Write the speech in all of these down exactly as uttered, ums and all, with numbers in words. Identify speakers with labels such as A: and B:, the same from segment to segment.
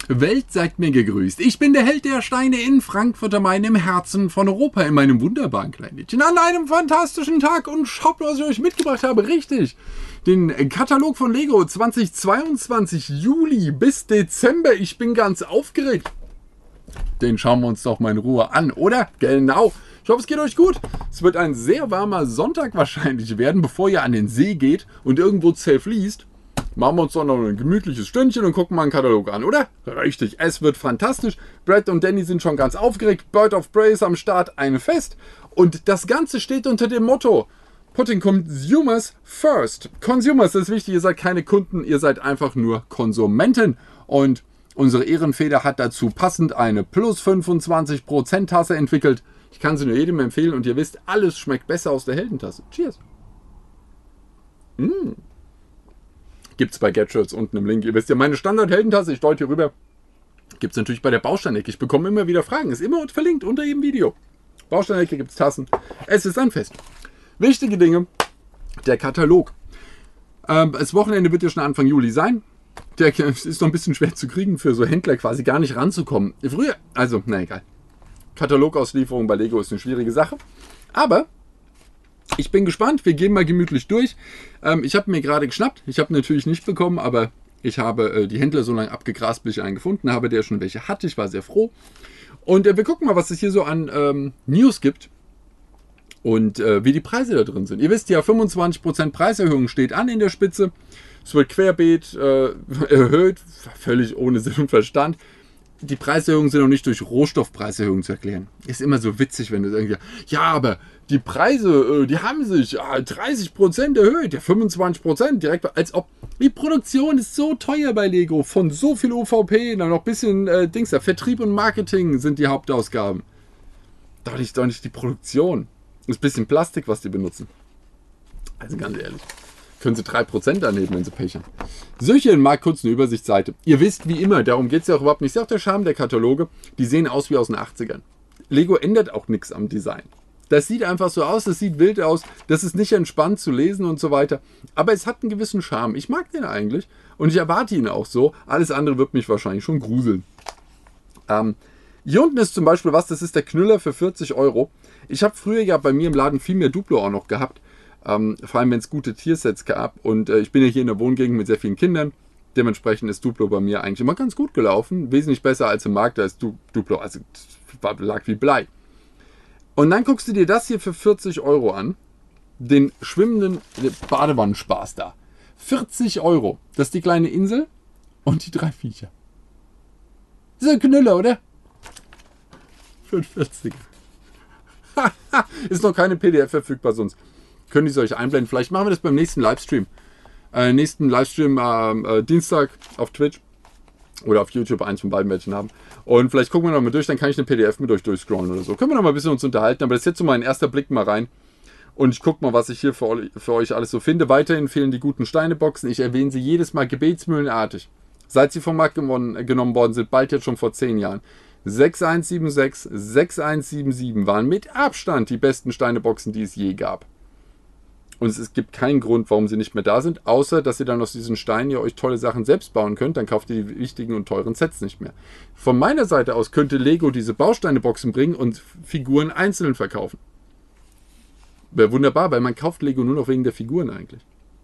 A: Welt, seid mir gegrüßt. Ich bin der Held der Steine in Frankfurt am Main, im Herzen von Europa, in meinem wunderbaren Kleinlädchen. An einem fantastischen Tag und schaut, was ich euch mitgebracht habe. Richtig, den Katalog von Lego zweitausendzweiundzwanzig, Juli bis Dezember. Ich bin ganz aufgeregt. Den schauen wir uns doch mal in Ruhe an, oder? Genau. Ich hoffe, es geht euch gut. Es wird ein sehr warmer Sonntag wahrscheinlich werden, bevor ihr an den See geht und irgendwo zerfließt. Machen wir uns doch noch ein gemütliches Stündchen und gucken mal einen Katalog an, oder? Richtig, es wird fantastisch. Brad und Danny sind schon ganz aufgeregt. Bird of Prey ist am Start, ein Fest. Und das Ganze steht unter dem Motto Putting Consumers First. Consumers, das ist wichtig, ihr seid keine Kunden, ihr seid einfach nur Konsumenten. Und unsere Ehrenfeder hat dazu passend eine plus fünfundzwanzig Prozent Tasse entwickelt. Ich kann sie nur jedem empfehlen und ihr wisst, alles schmeckt besser aus der Heldentasse. Cheers! Mmh. Gibt es bei Gadgets unten im Link. Ihr wisst ja, meine Standard-Heldentasse, ich deute hier rüber, gibt es natürlich bei der Bausteinecke. Ich bekomme immer wieder Fragen. Ist immer verlinkt unter jedem Video. Bausteinecke gibt es Tassen. Es ist ein Fest. Wichtige Dinge. Der Katalog. Ähm, das Wochenende wird ja schon Anfang Juli sein. Der ist noch ein bisschen schwer zu kriegen, für so Händler quasi gar nicht ranzukommen. Früher, also, na egal. Katalogauslieferung bei Lego ist eine schwierige Sache. Aber ich bin gespannt, wir gehen mal gemütlich durch. Ähm, ich habe mir gerade geschnappt, ich habe natürlich nicht bekommen, aber ich habe äh, die Händler so lange abgegrast, bis ich einen gefunden habe, der schon welche hatte. Ich war sehr froh. Und äh, wir gucken mal, was es hier so an ähm, News gibt und äh, wie die Preise da drin sind. Ihr wisst ja, fünfundzwanzig Prozent Preiserhöhung steht an in der Spitze. Es wird querbeet äh, erhöht, völlig ohne Sinn und Verstand. Die Preiserhöhungen sind noch nicht durch Rohstoffpreiserhöhungen zu erklären. Ist immer so witzig, wenn du irgendwie, ja, aber die Preise, die haben sich dreißig Prozent erhöht, ja fünfundzwanzig Prozent direkt, als ob die Produktion ist so teuer bei Lego, von so viel U V P, dann noch ein bisschen äh, Dings, da Vertrieb und Marketing sind die Hauptausgaben. Doch nicht, doch nicht die Produktion. Das ist ein bisschen Plastik, was die benutzen. Also ganz ehrlich. Können sie drei Prozent anheben, wenn sie Pech haben. Solche mal kurz eine Übersichtsseite. Ihr wisst, wie immer, darum geht es ja auch überhaupt nicht. Das ist auch der Charme der Kataloge. Die sehen aus wie aus den achtzigern. Lego ändert auch nichts am Design. Das sieht einfach so aus, das sieht wild aus, das ist nicht entspannt zu lesen und so weiter. Aber es hat einen gewissen Charme. Ich mag den eigentlich und ich erwarte ihn auch so. Alles andere wird mich wahrscheinlich schon gruseln. Ähm, hier unten ist zum Beispiel was, das ist der Knüller für vierzig Euro. Ich habe früher ja bei mir im Laden viel mehr Duplo auch noch gehabt. Ähm, vor allem, wenn es gute Tiersets gab. Und äh, ich bin ja hier in der Wohngegend mit sehr vielen Kindern. Dementsprechend ist Duplo bei mir eigentlich immer ganz gut gelaufen. Wesentlich besser als im Markt. Da ist du Duplo, also war, lag wie Blei. Und dann guckst du dir das hier für vierzig Euro an. Den schwimmenden Badewannenspaß da. vierzig Euro. Das ist die kleine Insel und die drei Viecher. Das ist ein Knüller, oder? Für ein vierziger. Ist noch keine P D F verfügbar sonst. Können die euch einblenden. Vielleicht machen wir das beim nächsten Livestream. Äh, nächsten Livestream äh, äh, Dienstag auf Twitch oder auf YouTube, eins von beiden Mädchen haben. Und vielleicht gucken wir noch mal durch, dann kann ich eine P D F mit euch durchscrollen oder so. Können wir noch mal ein bisschen uns unterhalten, aber das ist jetzt so mein erster Blick mal rein. Und ich gucke mal, was ich hier für, für euch alles so finde. Weiterhin fehlen die guten Steineboxen. Ich erwähne sie jedes Mal gebetsmühlenartig. Seit sie vom Markt genommen worden sind, bald jetzt schon vor zehn Jahren. sechs eins sieben sechs, sechs eins sieben sieben waren mit Abstand die besten Steineboxen, die es je gab. Und es gibt keinen Grund, warum sie nicht mehr da sind, außer dass ihr dann aus diesen Steinen ihr euch tolle Sachen selbst bauen könnt. Dann kauft ihr die wichtigen und teuren Sets nicht mehr. Von meiner Seite aus könnte Lego diese Bausteineboxen bringen und Figuren einzeln verkaufen. Wäre wunderbar, weil man kauft Lego nur noch wegen der Figuren eigentlich.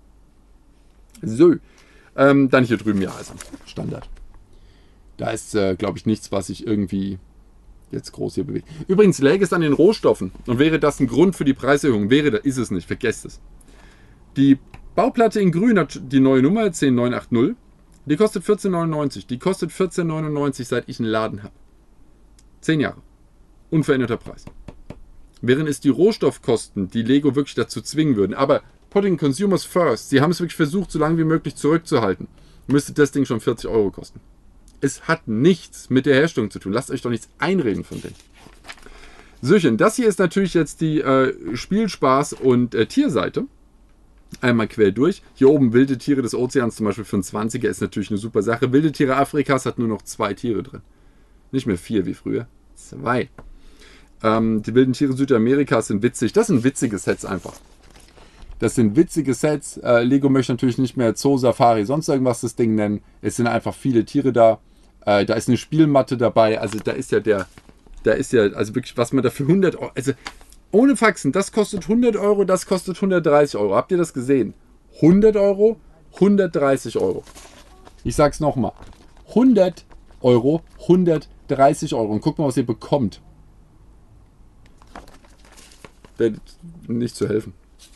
A: So, ähm, dann hier drüben, ja, also Standard. Da ist, äh, glaube ich, nichts, was sich irgendwie jetzt groß hier bewegt. Übrigens, läge es an den Rohstoffen und wäre das ein Grund für die Preiserhöhung, wäre das, ist es nicht, vergesst es. Die Bauplatte in grün hat die neue Nummer zehn neun acht null. Die kostet vierzehn neunundneunzig. Die kostet vierzehn neunundneunzig, seit ich einen Laden habe. Zehn Jahre. Unveränderter Preis. Während es die Rohstoffkosten, die Lego wirklich dazu zwingen würden, aber putting consumers first, sie haben es wirklich versucht, so lange wie möglich zurückzuhalten, müsste das Ding schon vierzig Euro kosten. Es hat nichts mit der Herstellung zu tun. Lasst euch doch nichts einreden von denen. Söchen, das hier ist natürlich jetzt die äh, Spielspaß- und äh, Tierseite. Einmal quer durch. Hier oben wilde Tiere des Ozeans, zum Beispiel für einen zwanziger, ist natürlich eine super Sache. Wilde Tiere Afrikas hat nur noch zwei Tiere drin. Nicht mehr vier wie früher. Zwei. Ähm, die wilden Tiere Südamerikas sind witzig. Das sind witzige Sets einfach. Das sind witzige Sets. Äh, Lego möchte natürlich nicht mehr Zoo, Safari, sonst irgendwas das Ding nennen. Es sind einfach viele Tiere da. Äh, da ist eine Spielmatte dabei. Also da ist ja der, da ist ja, also wirklich, was man da für hundert Euro, also ohne Faxen, das kostet hundert Euro, das kostet hundertdreißig Euro. Habt ihr das gesehen? hundert Euro, hundertdreißig Euro. Ich sag's nochmal. hundert Euro, hundertdreißig Euro. Und guckt mal, was ihr bekommt. Nicht zu helfen.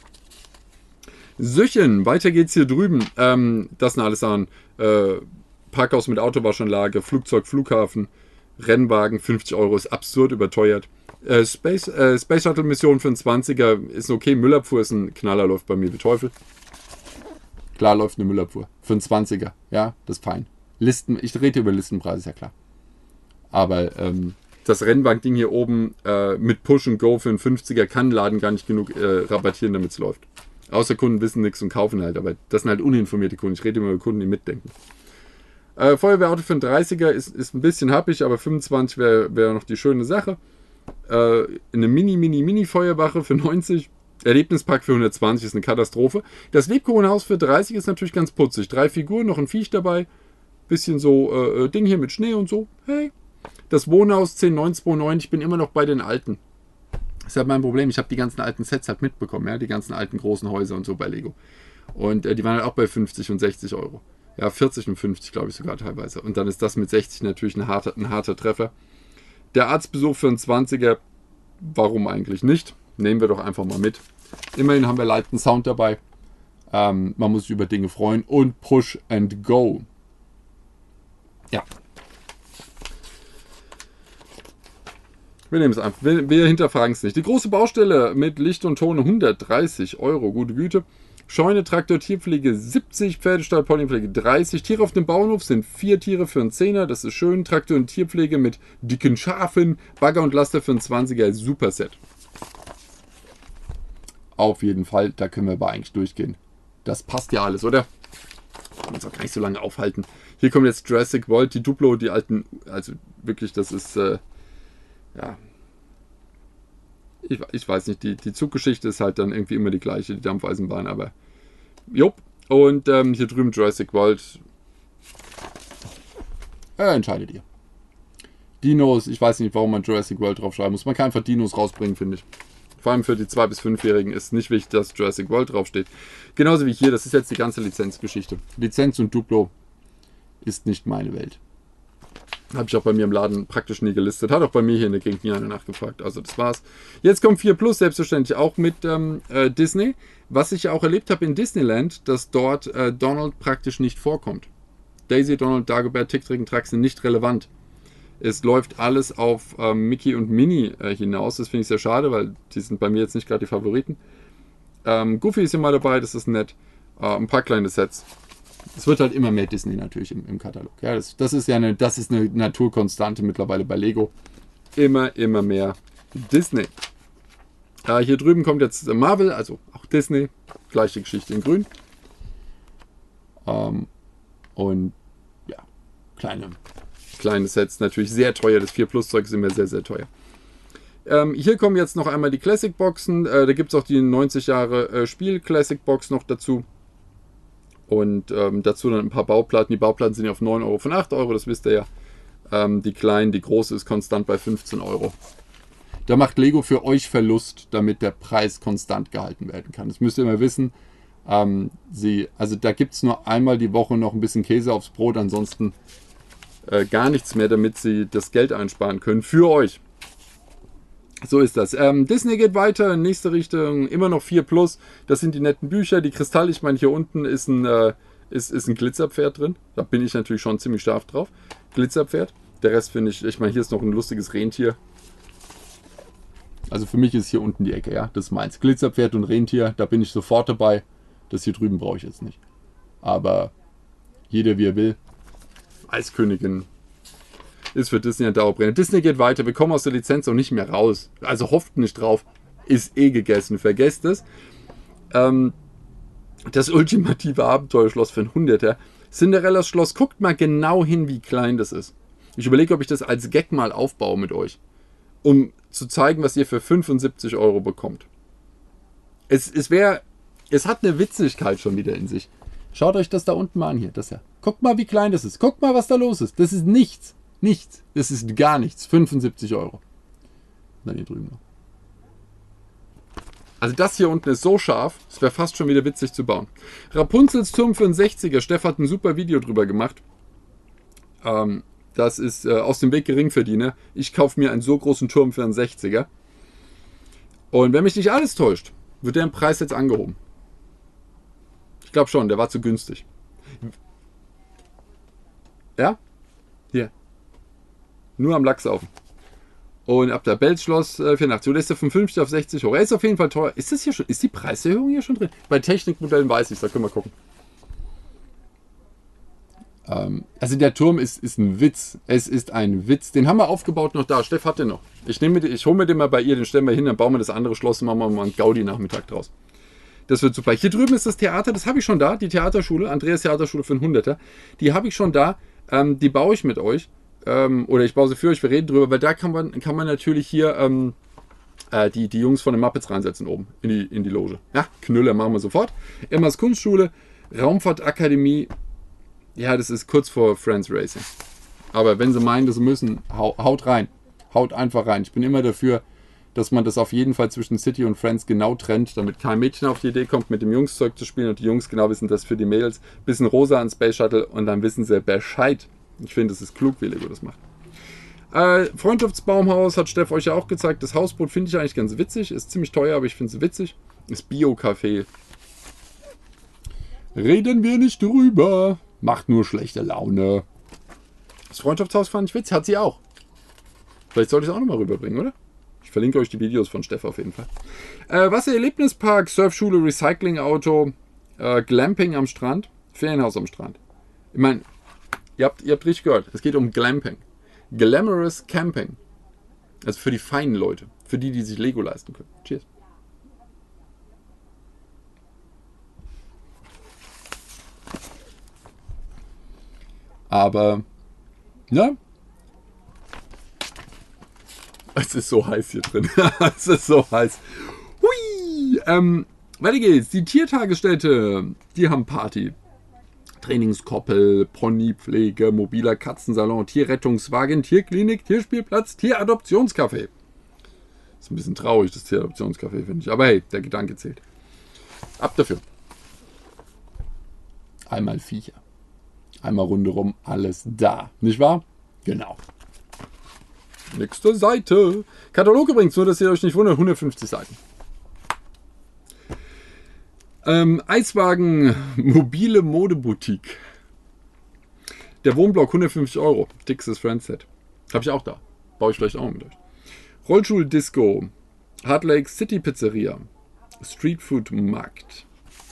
A: Süchen, weiter geht's hier drüben. Ähm, das sind alles Sachen. Äh, Parkhaus mit Autowaschanlage, Flugzeug, Flughafen, Rennwagen, fünfzig Euro, ist absurd überteuert. Äh, Space, äh, Space Shuttle Mission für einen zwanziger ist okay. Müllabfuhr ist ein Knaller, läuft bei mir wie Teufel. Klar läuft eine Müllabfuhr. Für einen zwanziger, ja, das ist fein. Listen, ich rede über Listenpreise, ist ja klar. Aber ähm, das Rennwagen-Ding hier oben äh, mit Push and Go für einen fünfziger kann Laden gar nicht genug äh, rabattieren, damit es läuft. Außer Kunden wissen nichts und kaufen halt, aber das sind halt uninformierte Kunden. Ich rede immer über Kunden, die mitdenken. Äh, Feuerwehrauto für einen dreißiger ist, ist ein bisschen happig, aber fünfundzwanzig wäre wär noch die schöne Sache. Äh, eine Mini, Mini, Mini-Feuerwache für neunzig. Erlebnispark für hundertzwanzig ist eine Katastrophe. Das Lebkuchenhaus für dreißig ist natürlich ganz putzig. Drei Figuren, noch ein Viech dabei. Bisschen so äh, Ding hier mit Schnee und so. Hey. Das Wohnhaus zehn neun zwei neun, ich bin immer noch bei den alten. Das ist halt mein Problem. Ich habe die ganzen alten Sets halt mitbekommen, ja, die ganzen alten großen Häuser und so bei Lego. Und äh, die waren halt auch bei fünfzig und sechzig Euro. Ja, vierzig und fünfzig, glaube ich sogar teilweise. Und dann ist das mit sechzig natürlich ein harter, ein harter Treffer. Der Arztbesuch für einen zwanziger, warum eigentlich nicht? Nehmen wir doch einfach mal mit. Immerhin haben wir leichten Sound dabei. Ähm, man muss sich über Dinge freuen. Und Push and Go. Ja. Wir nehmen es einfach. Wir, wir hinterfragen es nicht. Die große Baustelle mit Licht und Ton hundertdreißig Euro. Gute Güte. Scheune, Traktor, Tierpflege siebzig, Pferdestall, Ponypflege dreißig. Tiere auf dem Bauernhof sind vier Tiere für einen Zehner. Das ist schön. Traktor und Tierpflege mit dicken Schafen. Bagger und Laster für einen zwanziger. Super Set. Auf jeden Fall. Da können wir aber eigentlich durchgehen. Das passt ja alles, oder? Kann uns auch gar nicht so lange aufhalten. Hier kommt jetzt Jurassic World, die Duplo, die alten. Also wirklich, das ist. Äh, ja. Ich, ich weiß nicht, die, die Zuggeschichte ist halt dann irgendwie immer die gleiche, die Dampfeisenbahn, aber. Jupp. Und ähm, hier drüben Jurassic World. Äh, entscheidet ihr. Dinos, ich weiß nicht, warum man Jurassic World draufschreiben muss. Man kann einfach Dinos rausbringen, finde ich. Vor allem für die zwei- bis fünfjährigen ist nicht wichtig, dass Jurassic World draufsteht. Genauso wie hier, das ist jetzt die ganze Lizenzgeschichte. Lizenz und Duplo ist nicht meine Welt. Habe ich auch bei mir im Laden praktisch nie gelistet. Hat auch bei mir hier in der Gegend nie einer nachgefragt. Also das war's. Jetzt kommt vier Plus, selbstverständlich auch mit ähm, äh, Disney. Was ich ja auch erlebt habe in Disneyland, dass dort äh, Donald praktisch nicht vorkommt. Daisy, Donald, Dagobert, Tick, Track sind nicht relevant. Es läuft alles auf ähm, Mickey und Minnie äh, hinaus. Das finde ich sehr schade, weil die sind bei mir jetzt nicht gerade die Favoriten. Ähm, Goofy ist hier mal dabei, das ist nett. Äh, ein paar kleine Sets. Es wird halt immer mehr Disney natürlich im, im Katalog. Ja, das, das ist ja eine, das ist eine Naturkonstante mittlerweile bei Lego. Immer, immer mehr Disney. Äh, hier drüben kommt jetzt Marvel, also auch Disney. Gleiche Geschichte in grün. Ähm, und ja, kleine, kleine Sets. Natürlich sehr teuer. Das vier Plus Zeug ist immer sehr, sehr teuer. Ähm, hier kommen jetzt noch einmal die Classic Boxen. Äh, da gibt es auch die neunzig Jahre äh, Spiel Classic Box noch dazu. Und ähm, dazu dann ein paar Bauplatten. Die Bauplatten sind ja auf neun Euro von acht Euro, das wisst ihr ja. Ähm, die kleinen, die große ist konstant bei fünfzehn Euro. Da macht Lego für euch Verlust, damit der Preis konstant gehalten werden kann. Das müsst ihr immer wissen. Ähm, sie, also da gibt es nur einmal die Woche noch ein bisschen Käse aufs Brot, ansonsten äh, gar nichts mehr, damit sie das Geld einsparen können für euch. So ist das. Ähm, Disney geht weiter, nächste Richtung, immer noch vier Plus. Das sind die netten Bücher, die Kristall. Ich meine, hier unten ist ein, äh, ist, ist ein Glitzerpferd drin. Da bin ich natürlich schon ziemlich scharf drauf. Glitzerpferd. Der Rest finde ich, ich meine, hier ist noch ein lustiges Rentier. Also für mich ist hier unten die Ecke, ja. Das ist meins. Glitzerpferd und Rentier, da bin ich sofort dabei. Das hier drüben brauche ich jetzt nicht. Aber jeder wie er will. Eiskönigin ist für Disney ein Dauerbrenner. Disney geht weiter, wir kommen aus der Lizenz auch nicht mehr raus. Also hofft nicht drauf, ist eh gegessen, vergesst es. Ähm, das ultimative Abenteuerschloss für ein Hunderter. Cinderellas Schloss, guckt mal genau hin, wie klein das ist. Ich überlege, ob ich das als Gag mal aufbaue mit euch, um zu zeigen, was ihr für fünfundsiebzig Euro bekommt. Es, es wäre, es hat eine Witzigkeit schon wieder in sich. Schaut euch das da unten mal an hier. Das ja. Guckt mal, wie klein das ist. Guckt mal, was da los ist. Das ist nichts. Nichts. Das ist gar nichts. fünfundsiebzig Euro. Und dann hier drüben noch. Also das hier unten ist so scharf, es wäre fast schon wieder witzig zu bauen. Rapunzels Turm für einen sechziger. Steff hat ein super Video drüber gemacht. Ähm, das ist äh, aus dem Weg Geringverdiener. Ich kaufe mir einen so großen Turm für einen sechziger. Und wenn mich nicht alles täuscht, wird der im Preis jetzt angehoben. Ich glaube schon, der war zu günstig. Ja? Hier. Nur am Lachsaufen. Und ab der Belzschloss äh, vierundachtzig. Oder ist der von fünfzig auf sechzig Euro? Er ist auf jeden Fall teuer. Ist das hier schon? Ist die Preiserhöhung hier schon drin? Bei Technikmodellen weiß ich, da können wir gucken. Ähm, also der Turm ist, ist ein Witz. Es ist ein Witz. Den haben wir aufgebaut noch da. Steff hat den noch. Ich, nehme, ich hole mir den mal bei ihr, den stellen wir hin, dann bauen wir das andere Schloss und machen wir mal einen Gaudi-Nachmittag draus. Das wird super. Hier drüben ist das Theater, das habe ich schon da. Die Theaterschule, Andreas Theaterschule für einen Hunderter. Die habe ich schon da. Ähm, die baue ich mit euch. Ähm, oder ich baue sie für euch, wir reden drüber, weil da kann man, kann man natürlich hier ähm, äh, die, die Jungs von den Muppets reinsetzen oben in die, in die Loge. Ja, Knüller machen wir sofort. Emmas Kunstschule, Raumfahrtakademie. Ja, das ist kurz vor Friends Racing. Aber wenn sie meinen, das müssen, hau, haut rein. Haut einfach rein. Ich bin immer dafür, dass man das auf jeden Fall zwischen City und Friends genau trennt, damit kein Mädchen auf die Idee kommt, mit dem Jungszeug zu spielen und die Jungs genau wissen, das für die Mädels. Bisschen rosa an Space Shuttle und dann wissen sie Bescheid. Ich finde, es ist klug, wie Lego das macht. Äh, Freundschaftsbaumhaus hat Steff euch ja auch gezeigt. Das Hausboot finde ich eigentlich ganz witzig. Ist ziemlich teuer, aber ich finde es witzig. Das Bio-Café. Reden wir nicht drüber. Macht nur schlechte Laune. Das Freundschaftshaus fand ich witzig. Hat sie auch. Vielleicht sollte ich es auch nochmal rüberbringen, oder? Ich verlinke euch die Videos von Steff auf jeden Fall. Äh, Wassererlebnispark, Surfschule, Recyclingauto, äh, Glamping am Strand, Ferienhaus am Strand. Ich meine, Ihr habt, ihr habt richtig gehört, es geht um Glamping. Glamorous Camping. Also für die feinen Leute. Für die, die sich Lego leisten können. Cheers. Aber, ja. Es ist so heiß hier drin. Es ist so heiß. Hui! Ähm, weiter geht's. Die Tiertagesstätte, die haben Party. Trainingskoppel, Ponypflege, mobiler Katzensalon, Tierrettungswagen, Tierklinik, Tierspielplatz, Tieradoptionscafé. Ist ein bisschen traurig, das Tieradoptionscafé, finde ich. Aber hey, der Gedanke zählt. Ab dafür. Einmal Viecher. Einmal rundherum, alles da. Nicht wahr? Genau. Nächste Seite. Katalog übrigens, nur dass ihr euch nicht wundert, hundertfünfzig Seiten. Ähm, Eiswagen, mobile Modeboutique. Der Wohnblock, hundertfünfzig Euro. Dickstes Friendset. Habe ich auch da. Baue ich vielleicht auch mit euch. Rollstuhl-Disco. Hard Lake City Pizzeria. Streetfood Markt.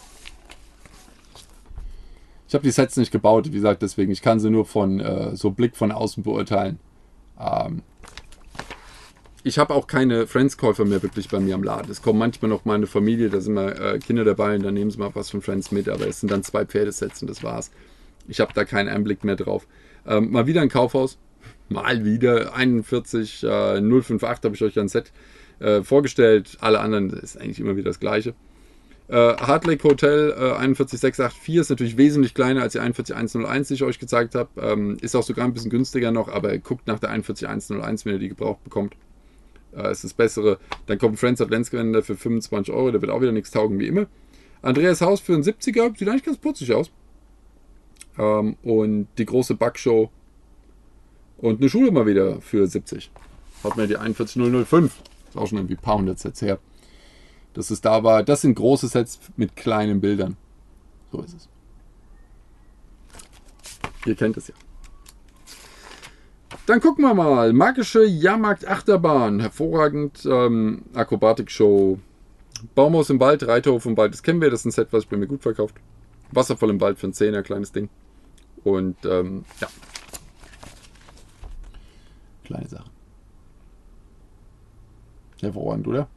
A: Ich habe die Sets nicht gebaut, wie gesagt, deswegen. Ich kann sie nur von äh, so Blick von außen beurteilen. Ähm, Ich habe auch keine Friends-Käufer mehr wirklich bei mir am Laden. Es kommt manchmal noch meine Familie, da sind mal äh, Kinder dabei und dann nehmen sie mal was von Friends mit, aber es sind dann zwei Pferdesets und das war's. Ich habe da keinen Einblick mehr drauf. Ähm, mal wieder ein Kaufhaus, mal wieder einundvierzig äh, null fünf acht habe ich euch ein Set äh, vorgestellt. Alle anderen ist eigentlich immer wieder das gleiche. Äh, Hard Lake Hotel äh, einundvierzig sechs acht vier ist natürlich wesentlich kleiner als die einundvierzig eins null eins, die ich euch gezeigt habe. Ähm, ist auch sogar ein bisschen günstiger noch, aber guckt nach der einundvierzig eins null eins, wenn ihr die gebraucht bekommt. Äh, ist das Bessere. Dann kommt Friends Adventskalender für fünfundzwanzig Euro. Der wird auch wieder nichts taugen wie immer. Andreas Haus für einen siebziger. Sieht eigentlich ganz putzig aus. Ähm, und die große Backshow. Und eine Schule mal wieder für siebzig. Hat mir die einundvierzig null null fünf. Ist auch schon irgendwie ein paar hundert Sets her. Das ist da war. Das sind große Sets mit kleinen Bildern. So ist es. Ihr kennt es ja. Dann gucken wir mal. Magische Jahrmarkt Achterbahn. Hervorragend. Ähm, Akrobatik-Show. Baumhaus im Wald. Reiterhof im Wald. Das kennen wir. Das ist ein Set, was ich bei mir gut verkauft. Wasserfall im Wald für einen Zehner. Kleines Ding. Und ähm, ja. Kleine Sachen. Hervorragend, oder?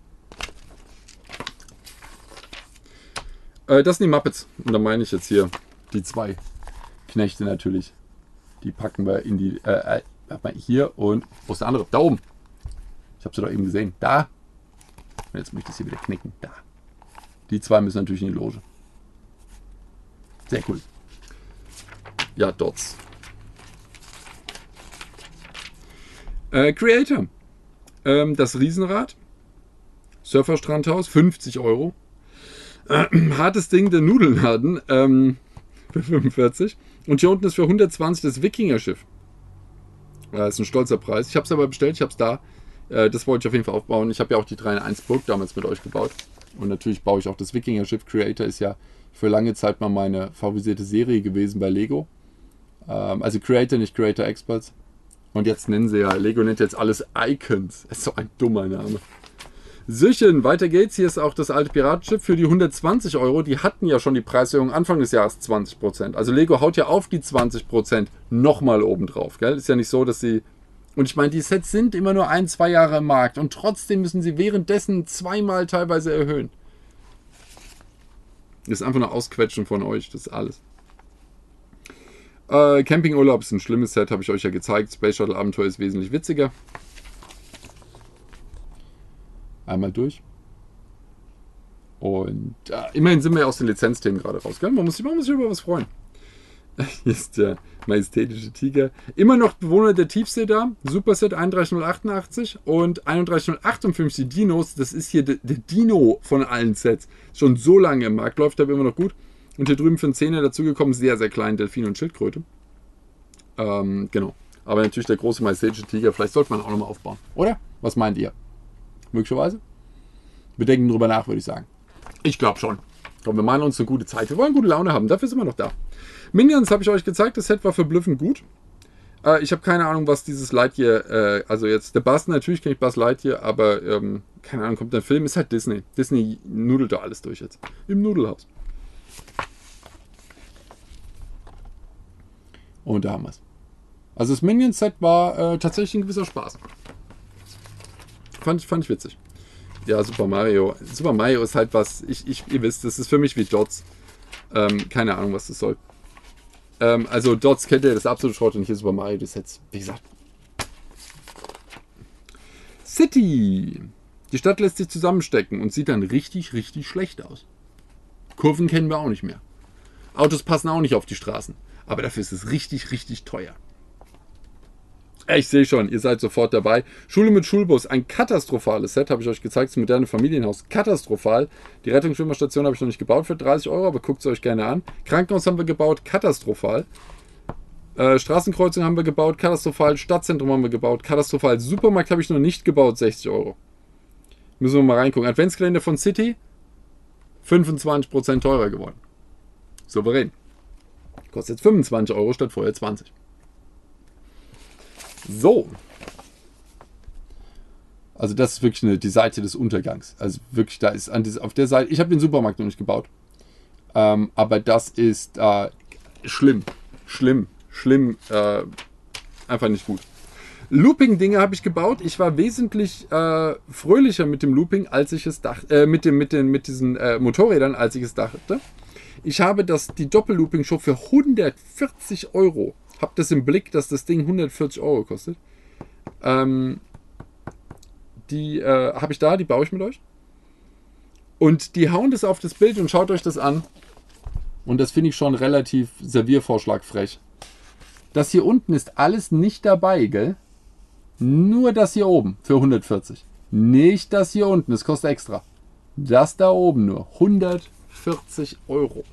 A: Äh, das sind die Muppets. Und da meine ich jetzt hier die zwei Knechte natürlich. Die packen wir in die... Äh, äh, hier und... Wo ist der andere? Da oben. Ich habe sie doch eben gesehen. Da. Und jetzt möchte ich sie wieder knicken. Da. Die zwei müssen natürlich in die Loge. Sehr cool. Ja, Dots. Äh, Creator. Ähm, das Riesenrad. Surferstrandhaus, fünfzig Euro. Äh, hartes Ding, der Nudelladen, ähm, für fünfundvierzig. Und hier unten ist für hundertzwanzig das Wikinger-Schiff. Das ist ein stolzer Preis. Ich habe es aber bestellt, ich habe es da. Äh, das wollte ich auf jeden Fall aufbauen. Ich habe ja auch die drei in eins Burg damals mit euch gebaut. Und natürlich baue ich auch das Wikinger-Schiff. Creator ist ja für lange Zeit mal meine favorisierte Serie gewesen bei Lego. Ähm, also Creator, nicht Creator Experts. Und jetzt nennen sie ja, Lego nennt jetzt alles Icons. Das ist so ein dummer Name. Söchen, weiter geht's. Hier ist auch das alte Piratenschiff für die hundertzwanzig Euro. Die hatten ja schon die Preiserhöhung Anfang des Jahres zwanzig Prozent. Also Lego haut ja auf die zwanzig Prozent nochmal oben drauf. Gell? Ist ja nicht so, dass sie... Und ich meine, die Sets sind immer nur ein, zwei Jahre im Markt. Und trotzdem müssen sie währenddessen zweimal teilweise erhöhen. Das ist einfach nur Ausquetschen von euch. Das ist alles. Äh, Campingurlaub ist ein schlimmes Set, habe ich euch ja gezeigt. Space Shuttle Abenteuer ist wesentlich witziger. Einmal durch. Und äh, immerhin sind wir ja aus den Lizenzthemen gerade raus. Gell? Man muss, man muss sich über was freuen. Hier ist der majestätische Tiger. Immer noch Bewohner der Tiefsee da. Superset einunddreißig null achtundachtzig und einunddreißig null achtundfünfzig Dinos. Das ist hier der, der Dino von allen Sets. Schon so lange im Markt, läuft aber immer noch gut. Und hier drüben für einen Zehner dazugekommen, sehr, sehr klein, Delfin und Schildkröte. Ähm, genau. Aber natürlich der große majestätische Tiger. Vielleicht sollte man auch nochmal aufbauen. Oder? Was meint ihr? Möglicherweise? Wir denken drüber nach, würde ich sagen. Ich glaube schon. Komm, wir malen uns eine gute Zeit. Wir wollen gute Laune haben. Dafür sind wir noch da. Minions habe ich euch gezeigt. Das Set war verblüffend gut. Äh, ich habe keine Ahnung, was dieses Lightyear, äh, also jetzt der Buzz, natürlich kenne ich Buzz Lightyear, aber ähm, keine Ahnung, kommt der Film, ist halt Disney. Disney nudelt da alles durch jetzt. Im Nudelhaus. Und da haben wir es. Also das Minions-Set war äh, tatsächlich ein gewisser Spaß. Fand, fand ich witzig. Ja, Super Mario. Super Mario ist halt was, ich, ich, ihr wisst, das ist für mich wie Dots. Ähm, keine Ahnung, was das soll. Ähm, also Dots kennt ihr, das ist absolut Schrott und hier Super Mario, das jetzt, wie gesagt. City. Die Stadt lässt sich zusammenstecken und sieht dann richtig, richtig schlecht aus. Kurven kennen wir auch nicht mehr. Autos passen auch nicht auf die Straßen. Aber dafür ist es richtig, richtig teuer. Ich sehe schon, ihr seid sofort dabei. Schule mit Schulbus, ein katastrophales Set, habe ich euch gezeigt, das moderne Familienhaus, katastrophal. Die Rettungsschwimmerstation habe ich noch nicht gebaut für dreißig Euro, aber guckt es euch gerne an. Krankenhaus haben wir gebaut, katastrophal. Äh, Straßenkreuzung haben wir gebaut, katastrophal. Stadtzentrum haben wir gebaut, katastrophal. Supermarkt habe ich noch nicht gebaut, sechzig Euro. Müssen wir mal reingucken. Adventskalender von City, fünfundzwanzig Prozent teurer geworden. Souverän. Kostet jetzt fünfundzwanzig Euro statt vorher zwanzig. So. Also das ist wirklich eine, die Seite des Untergangs. Also wirklich, da ist an dieser, auf der Seite, ich habe den Supermarkt noch nicht gebaut. Ähm, aber das ist äh, schlimm. Schlimm. Schlimm. Äh, einfach nicht gut. Looping-Dinge habe ich gebaut. Ich war wesentlich äh, fröhlicher mit dem Looping, als ich es dachte. Äh, mit, dem, mit, den, mit diesen äh, Motorrädern, als ich es dachte. Ich habe das, die Doppel-Looping-Show für hundertvierzig Euro. Habt das im Blick, dass das Ding hundertvierzig Euro kostet. Ähm, die äh, habe ich da, die baue ich mit euch. Und die hauen das auf das Bild und schaut euch das an. Und das finde ich schon relativ serviervorschlagfrech. Das hier unten ist alles nicht dabei, gell? Nur das hier oben für hundertvierzig. Nicht das hier unten, das kostet extra. Das da oben nur. hundertvierzig Euro.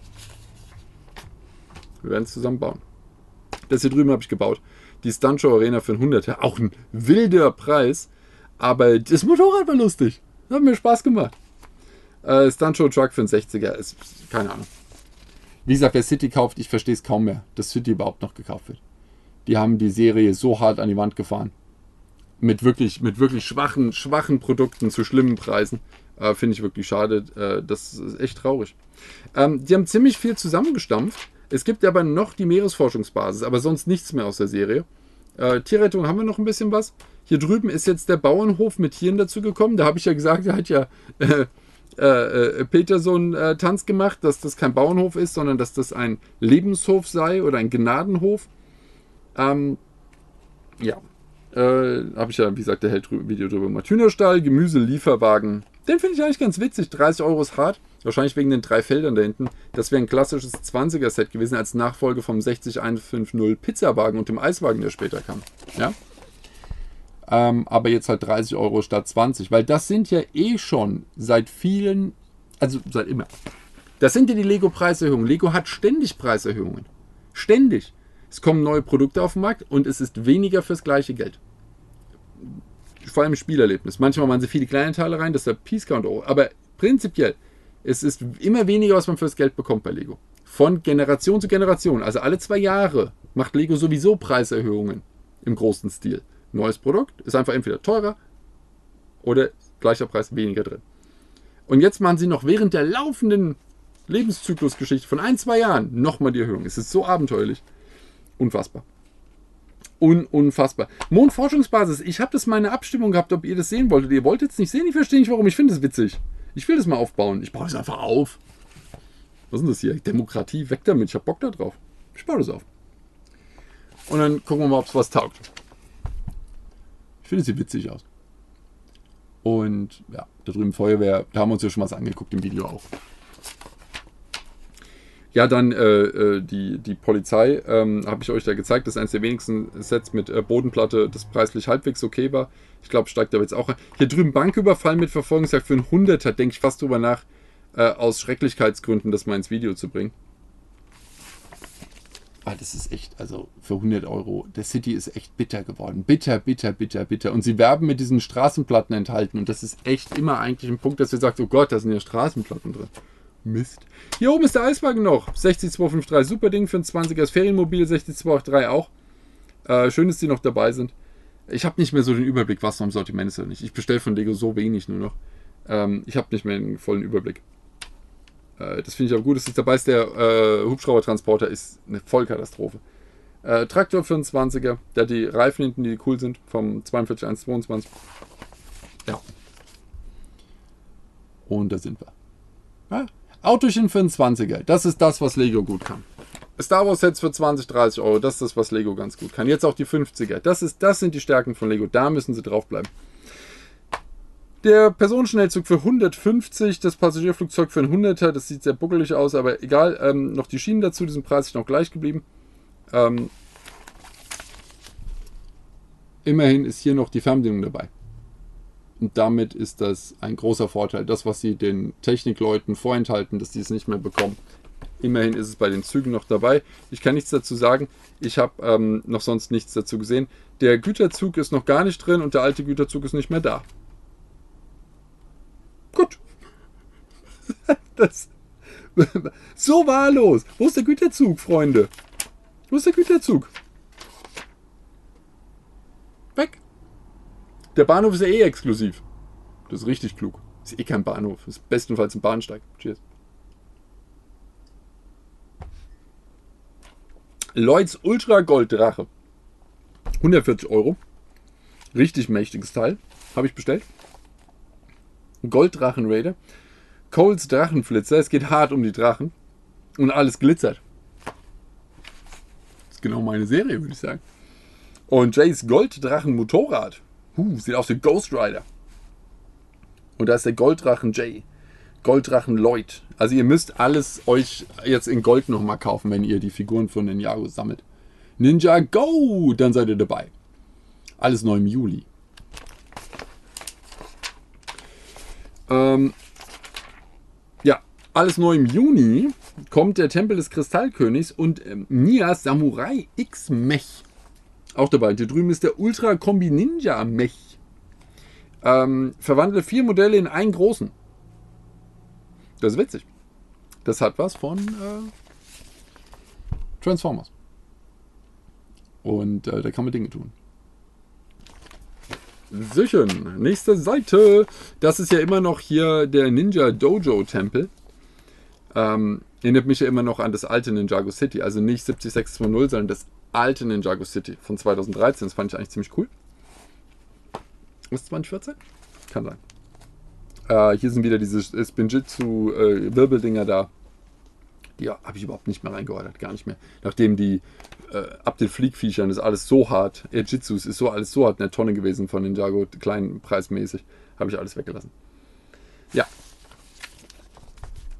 A: Wir werden es zusammen bauen. Das hier drüben habe ich gebaut. Die Stuntshow Arena für ein hunderter. Auch ein wilder Preis. Aber das Motorrad war lustig. Das hat mir Spaß gemacht. Äh, Stuntshow Truck für ein sechziger. Ist keine Ahnung. Wie gesagt, wer City kauft, ich verstehe es kaum mehr, dass City überhaupt noch gekauft wird. Die haben die Serie so hart an die Wand gefahren. Mit wirklich, mit wirklich schwachen, schwachen Produkten zu schlimmen Preisen. Äh, Finde ich wirklich schade. Äh, das ist echt traurig. Ähm, die haben ziemlich viel zusammengestampft. Es gibt aber noch die Meeresforschungsbasis, aber sonst nichts mehr aus der Serie. Äh, Tierrettung haben wir noch ein bisschen was. Hier drüben ist jetzt der Bauernhof mit Tieren dazu gekommen. Da habe ich ja gesagt, da hat ja äh, äh, Peter so einen äh, Tanz gemacht, dass das kein Bauernhof ist, sondern dass das ein Lebenshof sei oder ein Gnadenhof. Ähm, ja, äh, habe ich ja, wie gesagt, der hält Video drüber gemacht. Hühnerstall, Gemüse, Lieferwagen. Den finde ich eigentlich ganz witzig. dreißig Euro ist hart. Wahrscheinlich wegen den drei Feldern da hinten. Das wäre ein klassisches zwanziger-Set gewesen als Nachfolge vom sechzig hundertfünfzig Pizzawagen und dem Eiswagen, der später kam. Ja? Ähm, aber jetzt halt dreißig Euro statt zwanzig. Weil das sind ja eh schon seit vielen, also seit immer. Das sind ja die Lego-Preiserhöhungen. Lego hat ständig Preiserhöhungen. Ständig. Es kommen neue Produkte auf den Markt und es ist weniger fürs gleiche Geld. Vor allem im Spielerlebnis. Manchmal machen sie viele kleine Teile rein, das ist der Piece Count. Aber prinzipiell, es ist immer weniger, was man fürs Geld bekommt bei Lego. Von Generation zu Generation. Also alle zwei Jahre macht Lego sowieso Preiserhöhungen im großen Stil. Neues Produkt ist einfach entweder teurer oder gleicher Preis weniger drin. Und jetzt machen sie noch während der laufenden Lebenszyklusgeschichte von ein, zwei Jahren nochmal die Erhöhung. Es ist so abenteuerlich. Unfassbar. Un unfassbar. Mondforschungsbasis. Ich habe das mal in der Abstimmung gehabt, ob ihr das sehen wolltet. Ihr wolltet es nicht sehen. Ich verstehe nicht, warum. Ich finde es witzig. Ich will das mal aufbauen. Ich baue das einfach auf. Was ist denn das hier? Demokratie, weg damit. Ich habe Bock da drauf. Ich baue das auf. Und dann gucken wir mal, ob es was taugt. Ich finde, es sieht witzig aus. Und ja, da drüben Feuerwehr, da haben wir uns ja schon was angeguckt im Video auch. Ja, dann äh, die, die Polizei, ähm, habe ich euch da gezeigt. Das ist eines der wenigsten Sets mit äh, Bodenplatte, das preislich halbwegs okay war. Ich glaube, steigt aber jetzt auch. Hier drüben Banküberfall mit Verfolgungsjagd für einen Hunderter, denke ich fast drüber nach, äh, aus Schrecklichkeitsgründen das mal ins Video zu bringen. Ah, das ist echt, also für hundert Euro, der City ist echt bitter geworden. Bitter, bitter, bitter, bitter. Und sie werben mit diesen Straßenplatten enthalten. Und das ist echt immer eigentlich ein Punkt, dass ihr sagt, oh Gott, da sind ja Straßenplatten drin. Mist. Hier oben ist der Eiswagen noch. sechzig zwei fünf drei, super Ding für ein zwanziger. Das Ferienmobil sechzig zwei acht drei auch. Äh, schön, dass die noch dabei sind. Ich habe nicht mehr so den Überblick, was noch im Sortiment ist oder nicht. Ich bestelle von Lego so wenig nur noch. Ähm, ich habe nicht mehr einen vollen Überblick. Äh, das finde ich aber gut, dass es dabei ist. Der äh, Hubschraubertransporter ist eine Vollkatastrophe. Äh, Traktor für einen zwanziger. Der hat die Reifen hinten, die cool sind. Vom zweiundvierzig eins zweiundzwanzig. Ja. Und da sind wir. Ja. Autochen für einen zwanziger. Das ist das, was Lego gut kann. Star Wars Sets für zwanzig, dreißig Euro. Das ist das, was Lego ganz gut kann. Jetzt auch die fünfziger. Das, ist, das sind die Stärken von Lego. Da müssen sie draufbleiben. Der Personenschnellzug für hundertfünfzig. Das Passagierflugzeug für einen hunderter. Das sieht sehr buckelig aus, aber egal. Ähm, noch die Schienen dazu. Diesen Preis ist noch gleich geblieben. Ähm, immerhin ist hier noch die Fernbedienung dabei. Und damit ist das ein großer Vorteil. Das, was sie den Technikleuten vorenthalten, dass die es nicht mehr bekommen. Immerhin ist es bei den Zügen noch dabei. Ich kann nichts dazu sagen. Ich habe ähm, noch sonst nichts dazu gesehen. Der Güterzug ist noch gar nicht drin und der alte Güterzug ist nicht mehr da. Gut. Das, so wahllos. Wo ist der Güterzug, Freunde? Wo ist der Güterzug? Weg. Der Bahnhof ist ja eh exklusiv. Das ist richtig klug. Ist eh kein Bahnhof. Ist bestenfalls ein Bahnsteig. Cheers. Lloyds Ultra Gold Drache. hundertvierzig Euro. Richtig mächtiges Teil. Habe ich bestellt. Golddrachen Raider. Coles Drachenflitzer. Es geht hart um die Drachen. Und alles glitzert. Das ist genau meine Serie, würde ich sagen. Und Jays Golddrachen Motorrad. Uh, sieht aus wie Ghost Rider. Und da ist der Golddrachen Jay. Golddrachen Lloyd. Also ihr müsst alles euch jetzt in Gold nochmal kaufen, wenn ihr die Figuren von Ninjago sammelt. Ninja Go! Dann seid ihr dabei. Alles neu im Juli. Ähm, ja, alles neu im Juni kommt der Tempel des Kristallkönigs und ähm, Nias Samurai X-Mech. Auch dabei. Hier drüben ist der Ultra Kombi Ninja Mech. Ähm, verwandelt vier Modelle in einen großen. Das ist witzig. Das hat was von äh, Transformers. Und äh, da kann man Dinge tun. Sichen. Nächste Seite. Das ist ja immer noch hier der Ninja Dojo Tempel. Ähm, erinnert mich ja immer noch an das alte Ninjago City. Also nicht siebzig sechs zwanzig, sondern das alte Ninjago City von zweitausenddreizehn. Das fand ich eigentlich ziemlich cool. Ist zwanzig vierzehn? Kann sein. Äh, hier sind wieder diese Spinjitzu äh, Wirbeldinger da. Die habe ich überhaupt nicht mehr reingeordert. Gar nicht mehr. Nachdem die äh, ab den Fliegviechern ist alles so hart. Äh, Jitsus ist so alles so hart in der Tonne gewesen von Ninjago, klein preismäßig. Habe ich alles weggelassen. Ja.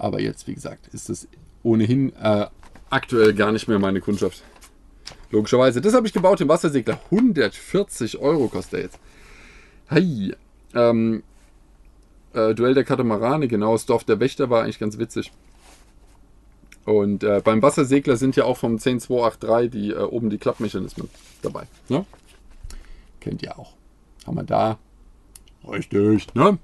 A: Aber jetzt, wie gesagt, ist das ohnehin äh, aktuell gar nicht mehr meine Kundschaft. Logischerweise. Das habe ich gebaut im Wassersegler. hundertvierzig Euro kostet er jetzt. Hi. Ähm, äh, Duell der Katamarane, genau. Das Dorf der Wächter war eigentlich ganz witzig. Und äh, beim Wassersegler sind ja auch vom zehn zwei acht drei die, äh, oben die Klappmechanismen dabei. Ne? Kennt ihr auch. Haben wir da. Richtig, ne?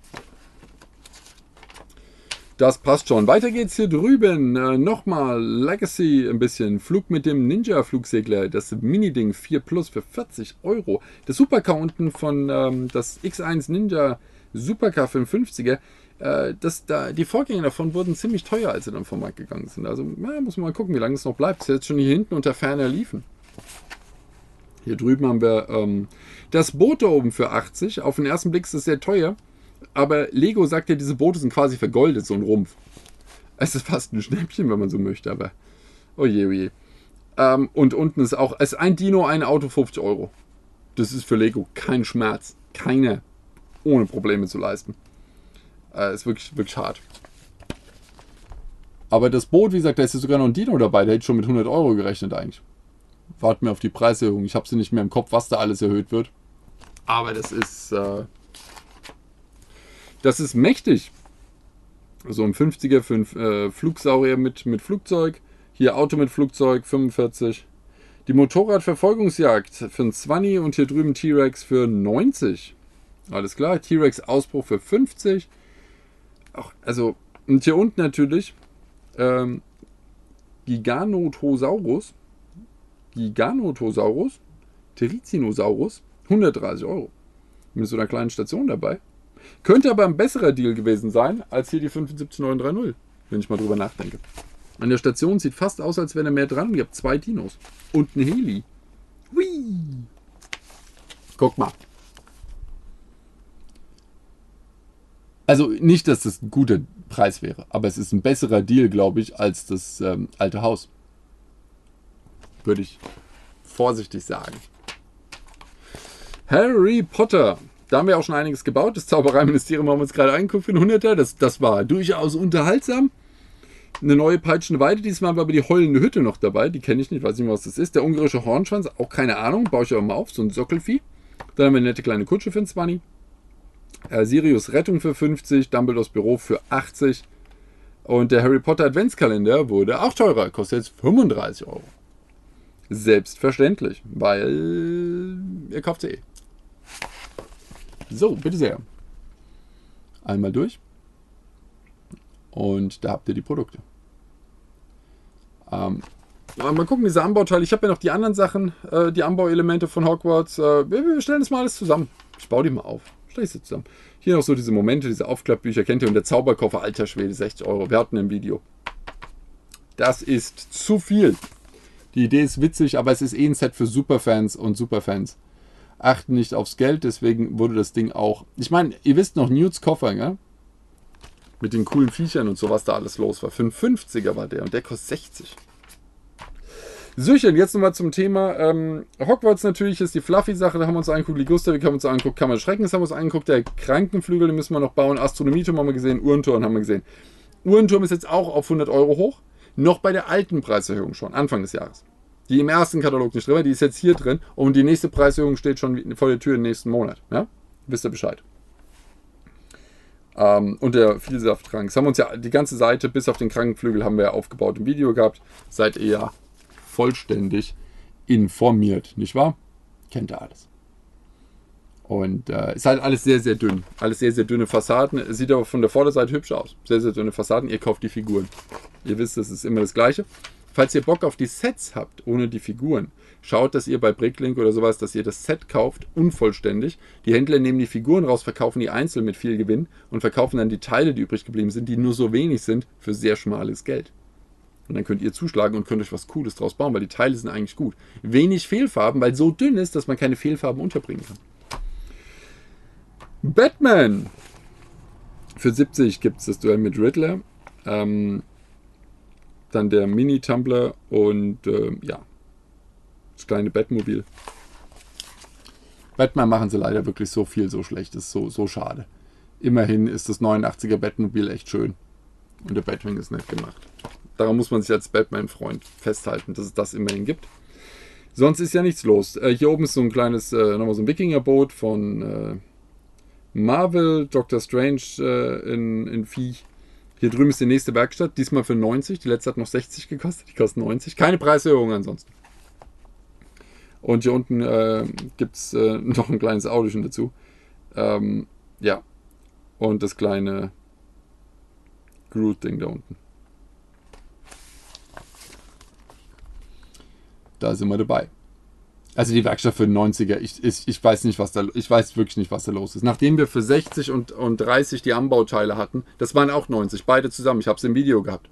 A: Das passt schon. Weiter geht's hier drüben. Äh, Nochmal Legacy ein bisschen. Flug mit dem Ninja-Flugsegler. Das Mini-Ding vier Plus für vierzig Euro. Das Supercar unten von ähm, das X eins Ninja Supercar fünfundfünfziger. Äh, das, da, die Vorgänger davon wurden ziemlich teuer, als sie dann vom Markt gegangen sind. Also na, muss man mal gucken, wie lange es noch bleibt. Es ist jetzt schon hier hinten unter ferner Liefen. Hier drüben haben wir ähm, das Boot da oben für achtzig. Auf den ersten Blick ist es sehr teuer. Aber Lego sagt ja, diese Boote sind quasi vergoldet, so ein Rumpf. Es ist fast ein Schnäppchen, wenn man so möchte, aber oh je, oh je. Ähm, und unten ist auch, es ist ein Dino, ein Auto, fünfzig Euro. Das ist für Lego kein Schmerz. Keiner ohne Probleme zu leisten. Äh, ist wirklich, wirklich hart. Aber das Boot, wie gesagt, da ist ja sogar noch ein Dino dabei, der hätte schon mit hundert Euro gerechnet eigentlich. Warten wir auf die Preiserhöhung. Ich habe sie nicht mehr im Kopf, was da alles erhöht wird. Aber das ist... Äh, Das ist mächtig. So ein fünfziger für einen äh, Flugsaurier mit, mit Flugzeug. Hier Auto mit Flugzeug, fünfundvierzig. Die Motorradverfolgungsjagd für einen zwanzig und hier drüben T-Rex für neunzig. Alles klar, T-Rex Ausbruch für fünfzig. Auch, also, und hier unten natürlich ähm, Giganotosaurus. Giganotosaurus. Therizinosaurus. hundertdreißig Euro. Mit so einer kleinen Station dabei. Könnte aber ein besserer Deal gewesen sein, als hier die fünfundsiebzig neunhundertdreißig, wenn ich mal drüber nachdenke. An der Station sieht fast aus, als wäre da mehr dran. Ihr habt zwei Dinos. Und ein Heli. Hui. Guck mal. Also nicht, dass das ein guter Preis wäre, aber es ist ein besserer Deal, glaube ich, als das ähm, alte Haus. Würde ich vorsichtig sagen. Harry Potter. Da haben wir auch schon einiges gebaut. Das Zaubereiministerium haben wir uns gerade angeguckt für den hunderter. Das, das war durchaus unterhaltsam. Eine neue peitschende Weide. Diesmal war aber die heulende Hütte noch dabei. Die kenne ich nicht, weiß nicht mehr, was das ist. Der ungarische Hornschwanz, auch keine Ahnung. Baue ich aber mal auf. So ein Sockelvieh. Dann haben wir eine nette kleine Kutsche für ein zwanzig. Äh, Sirius Rettung für fünfzig. Dumbledores Büro für achtzig. Und der Harry Potter Adventskalender wurde auch teurer. Kostet jetzt fünfunddreißig Euro. Selbstverständlich. Weil ihr kauft sie eh. So, bitte sehr. Einmal durch. Und da habt ihr die Produkte. Ähm, mal gucken, diese Anbauteile. Ich habe ja noch die anderen Sachen, äh, die Anbauelemente von Hogwarts. Äh, wir, wir stellen das mal alles zusammen. Ich baue die mal auf. Stell ich sie zusammen. Hier noch so diese Momente, diese Aufklappbücher. Kennt ihr? Und der Zauberkoffer, alter Schwede, sechzig Euro. Wir hatten ein Video. Das ist zu viel. Die Idee ist witzig, aber es ist eh ein Set für Superfans und Superfans. Achten nicht aufs Geld, deswegen wurde das Ding auch... Ich meine, ihr wisst noch, Newts Koffer, gell? Mit den coolen Viechern und so, was da alles los war. Für einen fünfziger war der und der kostet sechzig. Söchen, jetzt nochmal zum Thema ähm, Hogwarts natürlich ist die Fluffy-Sache, da haben wir uns angeguckt, Liguster, haben wir uns angeguckt, Kammer des Schreckens haben wir uns angeguckt, der Krankenflügel, den müssen wir noch bauen, Astronomieturm haben wir gesehen, Uhrenturm haben wir gesehen. Uhrenturm ist jetzt auch auf hundert Euro hoch, noch bei der alten Preiserhöhung schon, Anfang des Jahres. Die im ersten Katalog nicht drin war, die ist jetzt hier drin und die nächste Preiserhöhung steht schon vor der Tür im nächsten Monat. Ja? Wisst ihr Bescheid. Ähm, und der Vielsafttrank. Das haben wir uns ja die ganze Seite bis auf den Krankenflügel haben wir ja aufgebaut im Video gehabt. Seid ihr ja vollständig informiert, nicht wahr? Kennt ihr alles. Und äh, ist halt alles sehr, sehr dünn. Alles sehr, sehr dünne Fassaden. Sieht aber von der Vorderseite hübsch aus. Sehr, sehr dünne Fassaden. Ihr kauft die Figuren. Ihr wisst, das ist immer das Gleiche. Falls ihr Bock auf die Sets habt, ohne die Figuren, schaut, dass ihr bei Bricklink oder sowas, dass ihr das Set kauft, unvollständig. Die Händler nehmen die Figuren raus, verkaufen die einzeln mit viel Gewinn und verkaufen dann die Teile, die übrig geblieben sind, die nur so wenig sind, für sehr schmales Geld. Und dann könnt ihr zuschlagen und könnt euch was Cooles draus bauen, weil die Teile sind eigentlich gut. Wenig Fehlfarben, weil so dünn ist, dass man keine Fehlfarben unterbringen kann. Batman! Für siebzig gibt es das Duell mit Riddler. Ähm... Dann der Mini-Tumbler und äh, ja, das kleine Batmobil. Batman machen sie leider wirklich so viel, so schlecht. Das ist so, so schade. Immerhin ist das neunundachtziger Batmobil echt schön. Und der Batwing ist nett gemacht. Daran muss man sich als Batman-Freund festhalten, dass es das immerhin gibt. Sonst ist ja nichts los. Äh, hier oben ist so ein kleines, äh, nochmal so ein Wikingerboot von äh, Marvel, Doctor Strange äh, in, in Viech. Hier drüben ist die nächste Werkstatt, diesmal für neunzig. Die letzte hat noch sechzig gekostet, die kostet neunzig. Keine Preiserhöhung ansonsten. Und hier unten äh, gibt es äh, noch ein kleines Audiochen dazu. Ähm, ja. Und das kleine Groot-Ding da unten. Da sind wir dabei. Also die Werkstatt für den neunziger, ich, ich, ich weiß nicht, was da, ich weiß wirklich nicht, was da los ist. Nachdem wir für sechzig und, und dreißig die Anbauteile hatten, das waren auch neunzig, beide zusammen. Ich habe es im Video gehabt.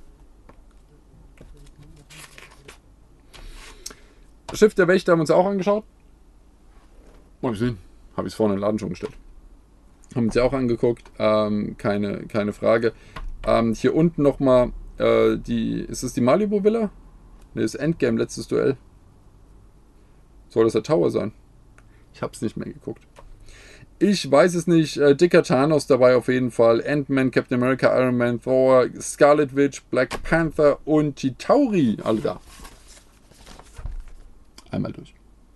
A: Schiff der Wächter haben wir uns auch angeschaut. Mal sehen, habe ich es vorne in den Laden schon gestellt. Haben uns ja auch angeguckt, ähm, keine, keine Frage. Ähm, hier unten nochmal, äh, die, ist es die Malibu Villa? Ne, das Endgame, letztes Duell. Soll das der Tower sein? Ich habe es nicht mehr geguckt. Ich weiß es nicht. Äh, dicker Thanos dabei auf jeden Fall. Ant-Man, Captain America, Iron Man, Thor, Scarlet Witch, Black Panther und Chitauri. Alle da. Einmal durch.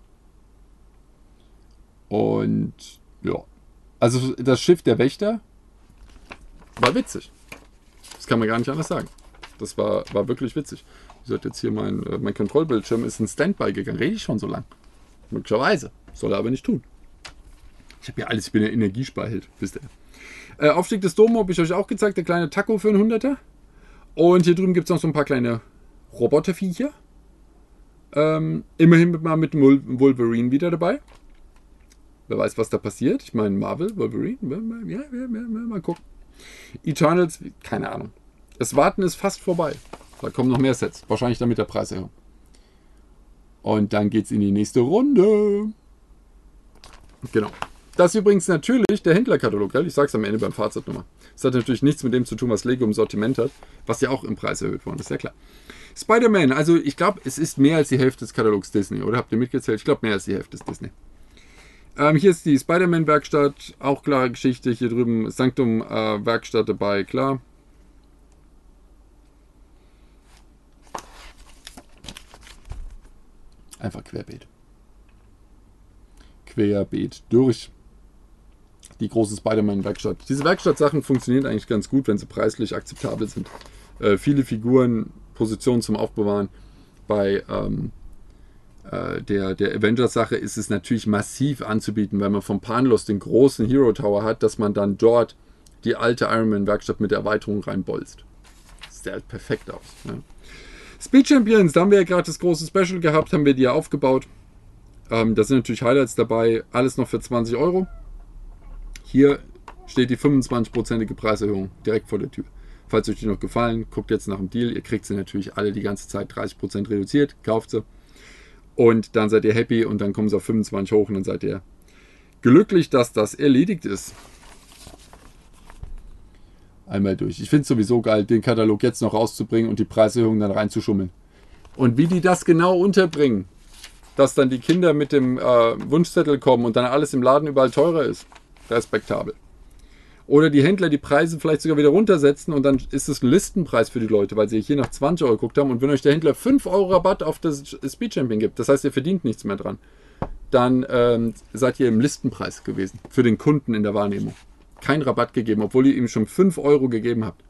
A: Und ja. Also das Schiff der Wächter war witzig. Das kann man gar nicht anders sagen. Das war, war wirklich witzig. Ich sollte jetzt hier mein, mein Kontrollbildschirm ist in Standby gegangen. Rede ich schon so lang? Möglicherweise. Soll er aber nicht tun. Ich habe ja alles, ich bin der Energiesparheld, wisst ihr. Äh, Aufstieg des Domo habe ich euch auch gezeigt, der kleine Taco für einen Hunderter. Und hier drüben gibt es noch so ein paar kleine Roboterviecher. Ähm, immerhin mal mit dem Wolverine wieder dabei. Wer weiß, was da passiert. Ich meine, Marvel, Wolverine, ja, ja, ja, mal gucken. Eternals, keine Ahnung. Das Warten ist fast vorbei. Da kommen noch mehr Sets. Wahrscheinlich dann mit der Preiserhöhung. Und dann geht es in die nächste Runde. Genau. Das ist übrigens natürlich der Händlerkatalog. Gell? Ich sage es am Ende beim Fazit nochmal. Das hat natürlich nichts mit dem zu tun, was Lego im Sortiment hat. Was ja auch im Preis erhöht worden ist. Ist ja klar. Spider-Man. Also ich glaube, es ist mehr als die Hälfte des Katalogs Disney. Oder habt ihr mitgezählt? Ich glaube, mehr als die Hälfte ist Disney. Ähm, hier ist die Spider-Man-Werkstatt. Auch klare Geschichte. Hier drüben Sanctum-Werkstatt äh, dabei. Klar. Einfach querbeet. Querbeet durch die große Spider-Man-Werkstatt. Diese Werkstattsachen funktionieren eigentlich ganz gut, wenn sie preislich akzeptabel sind. Äh, viele Figuren, Positionen zum Aufbewahren. Bei ähm, äh, der, der Avengers-Sache ist es natürlich massiv anzubieten, wenn man vom Panos den großen Hero Tower hat, dass man dann dort die alte Iron Man-Werkstatt mit der Erweiterung reinbolzt. Das sieht halt perfekt aus. Ja. Speed Champions, da haben wir ja gerade das große Special gehabt, haben wir die ja aufgebaut. Ähm, da sind natürlich Highlights dabei, alles noch für zwanzig Euro. Hier steht die fünfundzwanzig-prozentige Preiserhöhung direkt vor der Tür. Falls euch die noch gefallen, guckt jetzt nach dem Deal. Ihr kriegt sie natürlich alle die ganze Zeit dreißig Prozent reduziert, kauft sie. Und dann seid ihr happy und dann kommen sie auf fünfundzwanzig hoch und dann seid ihr glücklich, dass das erledigt ist. Einmal durch. Ich finde es sowieso geil, den Katalog jetzt noch rauszubringen und die Preiserhöhung dann reinzuschummeln. Und wie die das genau unterbringen, dass dann die Kinder mit dem äh, Wunschzettel kommen und dann alles im Laden überall teurer ist. Respektabel. Oder die Händler die Preise vielleicht sogar wieder runtersetzen und dann ist es ein Listenpreis für die Leute, weil sie hier nach zwanzig Euro geguckt haben. Und wenn euch der Händler fünf Euro Rabatt auf das Speed Champion gibt, das heißt, ihr verdient nichts mehr dran, dann ähm, seid ihr im Listenpreis gewesen. Für den Kunden in der Wahrnehmung. Kein Rabatt gegeben, obwohl ihr ihm schon fünf Euro gegeben habt.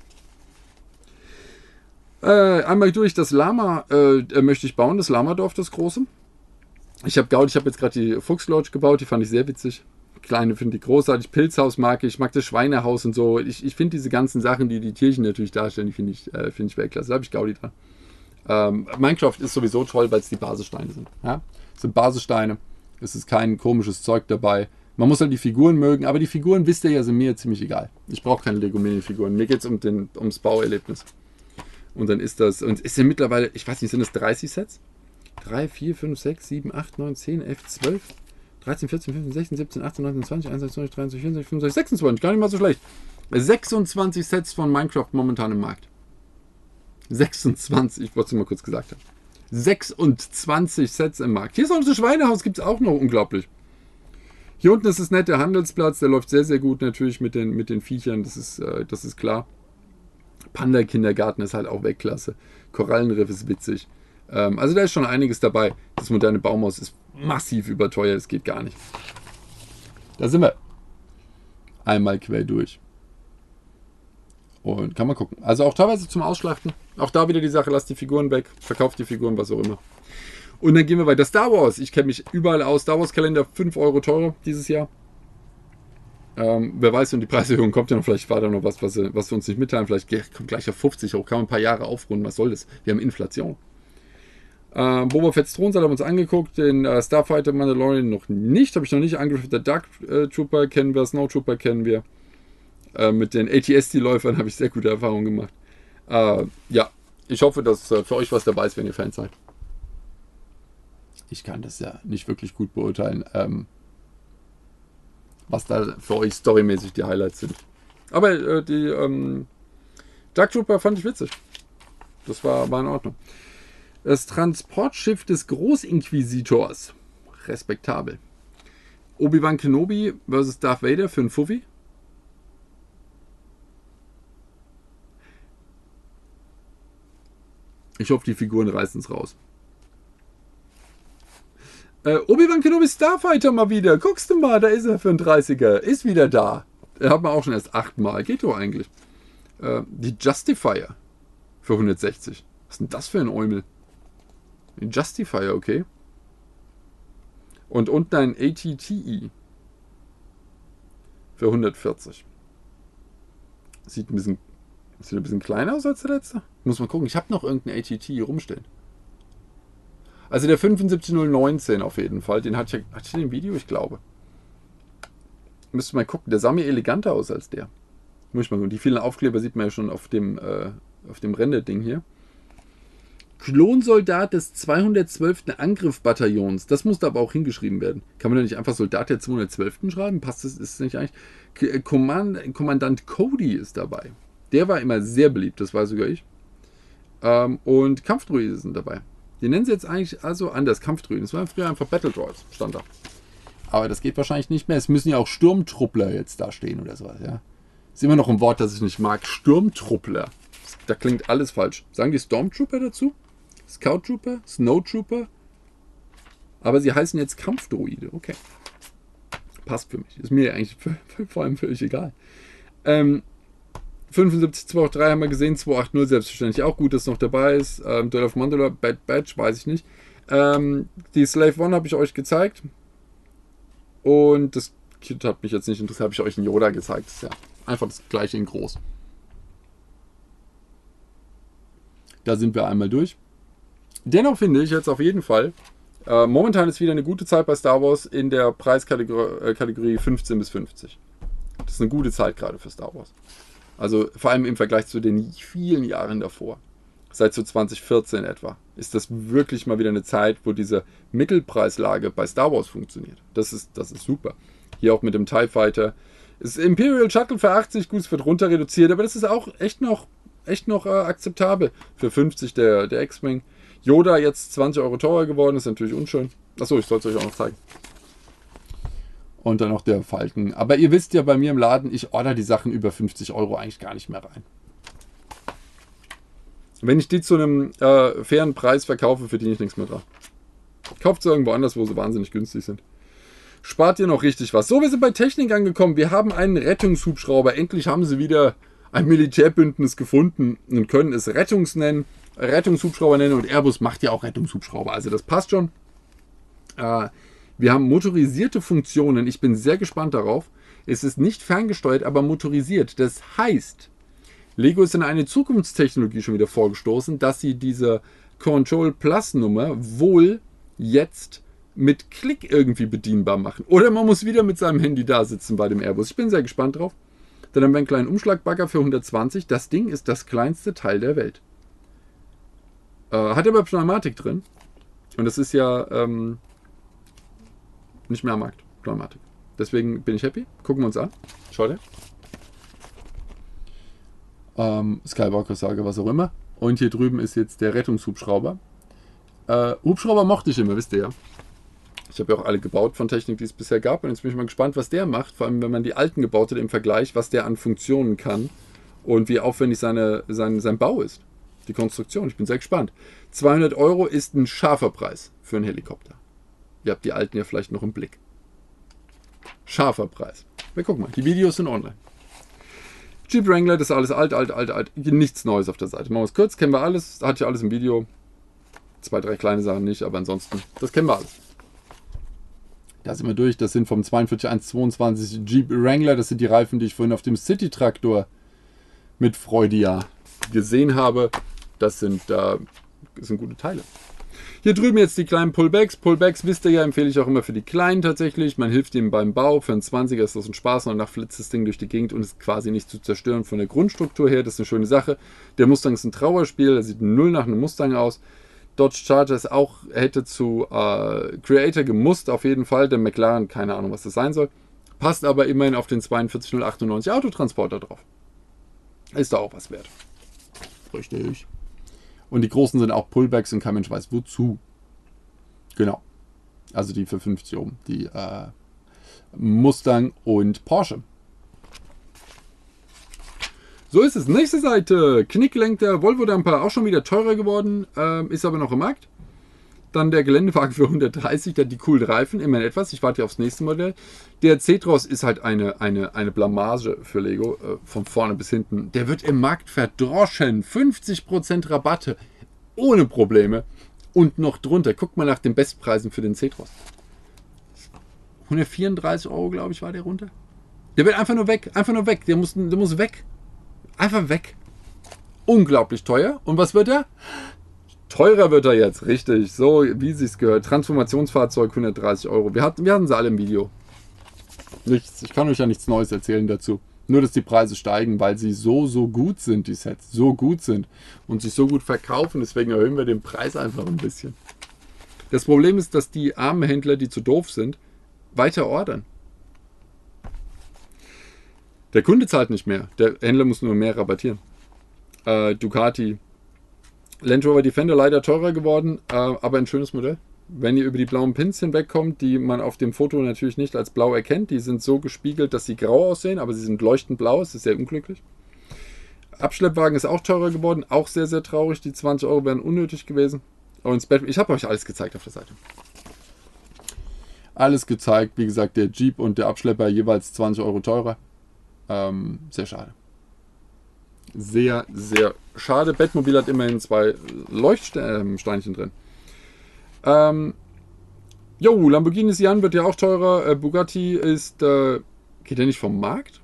A: Äh, einmal durch das Lama äh, möchte ich bauen, das Lamadorf, das große. Ich habe Gaudi, ich habe jetzt gerade die Fuchslodge gebaut, die fand ich sehr witzig. Kleine finde ich großartig, Pilzhaus mag ich, ich mag das Schweinehaus und so. Ich, ich finde diese ganzen Sachen, die die Tierchen natürlich darstellen, die finde ich, äh, find ich Weltklasse. Da habe ich Gaudi dran. Ähm, Minecraft ist sowieso toll, weil es die Basissteine sind. Ja? Es sind Basissteine, es ist kein komisches Zeug dabei. Man muss halt die Figuren mögen, aber die Figuren, wisst ihr ja, sind mir ziemlich egal. Ich brauche keine Lego-Mini-Figuren. Mir geht es um den, ums Bauerlebnis. Und dann ist das, und ist ja mittlerweile, ich weiß nicht, sind es dreißig Sets? drei, vier, fünf, sechs, sieben, acht, neun, zehn, elf, zwölf, dreizehn, vierzehn, fünfzehn, sechzehn, siebzehn, achtzehn, neunzehn, zwanzig, einundzwanzig, dreiundzwanzig, vierundzwanzig, fünfundzwanzig, sechsundzwanzig, gar nicht mal so schlecht. sechsundzwanzig Sets von Minecraft momentan im Markt. sechsundzwanzig, ich wollte es mal kurz gesagt haben. sechsundzwanzig Sets im Markt. Hier ist auch das Schweinehaus, gibt es auch noch, unglaublich. Hier unten ist es nett, der Handelsplatz, der läuft sehr, sehr gut natürlich mit den, mit den Viechern, das ist, äh, das ist klar. Panda-Kindergarten ist halt auch Weltklasse. Korallenriff ist witzig. Ähm, also da ist schon einiges dabei. Das moderne Baumhaus ist massiv überteuert, es geht gar nicht. Da sind wir. Einmal quer durch. Und kann man gucken. Also auch teilweise zum Ausschlachten. Auch da wieder die Sache, lasst die Figuren weg, verkauft die Figuren, was auch immer. Und dann gehen wir weiter. Star Wars. Ich kenne mich überall aus. Star Wars Kalender, fünf Euro teurer dieses Jahr. Ähm, wer weiß, wenn die Preiserhöhung kommt ja noch, vielleicht war da noch was, was, was wir uns nicht mitteilen. Vielleicht kommt gleich auf fünfzig hoch. Kann man ein paar Jahre aufrunden. Was soll das? Wir haben Inflation. Ähm, Boba Fett's Thronsaal haben wir uns angeguckt. Den äh, Starfighter Mandalorian noch nicht. Habe ich noch nicht angegriffen. Der Dark äh, Trooper kennen wir. Snow Trooper kennen wir. Äh, mit den A T S T-Läufern habe ich sehr gute Erfahrungen gemacht. Äh, ja, ich hoffe, dass äh, für euch was dabei ist, wenn ihr Fans seid. Ich kann das ja nicht wirklich gut beurteilen, ähm, was da für euch storymäßig die Highlights sind. Aber äh, die ähm, Dark Trooper fand ich witzig. Das war, war in Ordnung. Das Transportschiff des Großinquisitors. Respektabel. Obi-Wan Kenobi versus Darth Vader für einen Fuffi. Ich hoffe, die Figuren reißen es raus. Äh, Obi-Wan Kenobi Starfighter mal wieder. Guckst du mal, da ist er für einen dreißiger. Ist wieder da. Den hat man auch schon erst achtmal. Geht doch eigentlich. Äh, die Justifier für hundertsechzig. Was ist denn das für ein Eumel? Ein Justifier, okay. Und unten ein A T T E für hundertvierzig. Sieht ein bisschen, sieht ein bisschen kleiner aus als der letzte. Muss man gucken. Ich habe noch irgendeinen A T T E rumstehen. Also der fünfundsiebzig null neunzehn auf jeden Fall. Den hatte ich, hatte ich den Video, ich glaube. Müsste mal gucken. Der sah mir eleganter aus als der. Muss ich mal gucken. Die vielen Aufkleber sieht man ja schon auf dem, äh, auf dem Render-Ding hier. Klonsoldat des zweihundertzwölften Angriffbataillons. Das muss da aber auch hingeschrieben werden. Kann man da nicht einfach Soldat der zweihundertzwölften schreiben? Passt das? Ist nicht eigentlich. Kommand, Kommandant Cody ist dabei. Der war immer sehr beliebt, das weiß sogar ich. Ähm, und Kampfdruide sind dabei. Die nennen sie jetzt eigentlich also anders, Kampfdruiden. Das waren früher einfach Battle Droids, stand da. Aber das geht wahrscheinlich nicht mehr. Es müssen ja auch Sturmtruppler jetzt da stehen oder sowas, ja. Ist immer noch ein Wort, das ich nicht mag. Sturmtruppler. Da klingt alles falsch. Sagen die Stormtrooper dazu? Scout Trooper? Snow Trooper? Aber sie heißen jetzt Kampfdruide. Okay. Passt für mich. Ist mir eigentlich vor allem völlig egal. Ähm, fünfundsiebzig zwei drei haben wir gesehen. zwei acht null selbstverständlich auch gut, dass noch dabei ist. Ähm, Duel of Mandalore, Bad Batch, weiß ich nicht. Ähm, die Slave One habe ich euch gezeigt. Und das Kit hat mich jetzt nicht interessiert. Habe ich euch einen Yoda gezeigt. Das ist ja einfach das gleiche in groß. Da sind wir einmal durch. Dennoch finde ich jetzt auf jeden Fall, äh, momentan ist wieder eine gute Zeit bei Star Wars in der Preiskategorie äh, Kategorie fünfzehn bis fünfzig. Das ist eine gute Zeit gerade für Star Wars. Also vor allem im Vergleich zu den vielen Jahren davor. Seit so zwanzig vierzehn etwa. Ist das wirklich mal wieder eine Zeit, wo diese Mittelpreislage bei Star Wars funktioniert. Das ist, das ist super. Hier auch mit dem TIE Fighter. Das Imperial Shuttle für achtzig, gut, es wird runter reduziert, aber das ist auch echt noch, echt noch äh, akzeptabel. Für fünfzig der, der X-Wing. Yoda jetzt zwanzig Euro teurer geworden, ist natürlich unschön. Achso, ich soll es euch auch noch zeigen. Und dann noch der Falken. Aber ihr wisst ja bei mir im Laden, ich order die Sachen über fünfzig Euro eigentlich gar nicht mehr rein. Wenn ich die zu einem äh, fairen Preis verkaufe, verdiene ich nichts mehr dran. Kauft sie irgendwo anders, wo sie wahnsinnig günstig sind. Spart ihr noch richtig was. So, wir sind bei Technik angekommen. Wir haben einen Rettungshubschrauber. Endlich haben sie wieder ein Militärbündnis gefunden und können es Rettungs nennen. Rettungshubschrauber nennen und Airbus macht ja auch Rettungshubschrauber. Also das passt schon. Äh, wir haben motorisierte Funktionen. Ich bin sehr gespannt darauf. Es ist nicht ferngesteuert, aber motorisiert. Das heißt, Lego ist in eine Zukunftstechnologie schon wieder vorgestoßen, dass sie diese Control Plus Nummer wohl jetzt mit Klick irgendwie bedienbar machen. Oder man muss wieder mit seinem Handy da sitzen bei dem Airbus. Ich bin sehr gespannt drauf. Dann haben wir einen kleinen Umschlagbagger für hundertzwanzig. Das Ding ist das kleinste Teil der Welt. Äh, hat aber Pneumatik drin. Und das ist ja ähm, nicht mehr am Markt. Pneumatik. Deswegen bin ich happy. Gucken wir uns an. Schaut her. Ähm, Skywalker-Sage, was auch immer. Und hier drüben ist jetzt der Rettungshubschrauber. Äh, Hubschrauber mochte ich immer, wisst ihr ja. Ich habe ja auch alle gebaut von Technik, die es bisher gab. Und jetzt bin ich mal gespannt, was der macht. Vor allem, wenn man die alten gebaut hat im Vergleich, was der an Funktionen kann. und wie aufwendig seine, sein, sein Bau ist. Die Konstruktion, ich bin sehr gespannt. zweihundert Euro ist ein scharfer Preis für einen Helikopter. Ihr habt die alten ja vielleicht noch im Blick. Scharfer Preis. Wir gucken mal, die Videos sind online. Jeep Wrangler, das ist alles alt, alt, alt, alt. Nichts Neues auf der Seite. Machen wir es kurz, kennen wir alles. Hat ja alles im Video. Zwei, drei kleine Sachen nicht, aber ansonsten, das kennen wir alles. Da sind wir durch. Das sind vom zweiundvierzig eins zweiundzwanzig Jeep Wrangler. Das sind die Reifen, die ich vorhin auf dem City-Traktor mit Freudia gesehen habe. Das sind, äh, das sind gute Teile. Hier drüben jetzt die kleinen Pullbacks. Pullbacks, wisst ihr ja, empfehle ich auch immer für die Kleinen tatsächlich. Man hilft ihm beim Bau. Für einen zwanziger ist das ein Spaß und danach flitzt das Ding durch die Gegend und ist quasi nicht zu zerstören von der Grundstruktur her. Das ist eine schöne Sache. Der Mustang ist ein Trauerspiel. Der sieht null nach einem Mustang aus. Dodge Charger ist auch, hätte zu äh, Creator gemusst, auf jeden Fall. Der McLaren, keine Ahnung, was das sein soll. Passt aber immerhin auf den zweiundvierzig null achtundneunzig Autotransporter drauf. Ist da auch was wert. Richtig. Und die großen sind auch Pullbacks und kein Mensch weiß wozu. Genau. Also die für fünfzig oben. Die äh, Mustang und Porsche. So ist es. Nächste Seite. Knickgelenkter Volvo-Dumper. Auch schon wieder teurer geworden. Ähm, ist aber noch im Markt. Dann der Geländewagen für hundertdreißig. Der hat die coolen Reifen. Immerhin etwas. Ich warte hier aufs nächste Modell. Der C-Tross ist halt eine, eine, eine Blamage für Lego. Äh, von vorne bis hinten. Der wird im Markt verdroschen. fünfzig Prozent Rabatte. Ohne Probleme. Und noch drunter. Guckt mal nach den Bestpreisen für den C-Tross. hundertvierunddreißig Euro, glaube ich, war der runter. Der wird einfach nur weg. Einfach nur weg. Der muss, der muss weg. Einfach weg. Unglaublich teuer. Und was wird er? Teurer wird er jetzt. Richtig. So, wie es sich gehört. Transformationsfahrzeug, hundertdreißig Euro. Wir hatten, wir hatten sie alle im Video. Nichts. Ich kann euch ja nichts Neues erzählen dazu. Nur, dass die Preise steigen, weil sie so, so gut sind, die Sets. So gut sind. Und sich so gut verkaufen. Deswegen erhöhen wir den Preis einfach ein bisschen. Das Problem ist, dass die armen Händler, die zu doof sind, weiter ordern. Der Kunde zahlt nicht mehr. Der Händler muss nur mehr rabattieren. Äh, Ducati. Land Rover Defender leider teurer geworden, äh, aber ein schönes Modell. Wenn ihr über die blauen Pins hinwegkommt, die man auf dem Foto natürlich nicht als blau erkennt, die sind so gespiegelt, dass sie grau aussehen, aber sie sind leuchtend blau. Es ist sehr unglücklich. Abschleppwagen ist auch teurer geworden, auch sehr, sehr traurig. Die zwanzig Euro wären unnötig gewesen. Und ins Bett, ich habe euch alles gezeigt auf der Seite. Alles gezeigt. Wie gesagt, der Jeep und der Abschlepper jeweils zwanzig Euro teurer. Ähm, sehr schade. Sehr, sehr schade. Bettmobil hat immerhin zwei Leuchtsteinchen drin. Ähm, jo, Lamborghini Sian wird ja auch teurer. Äh, Bugatti ist, äh, geht der nicht vom Markt?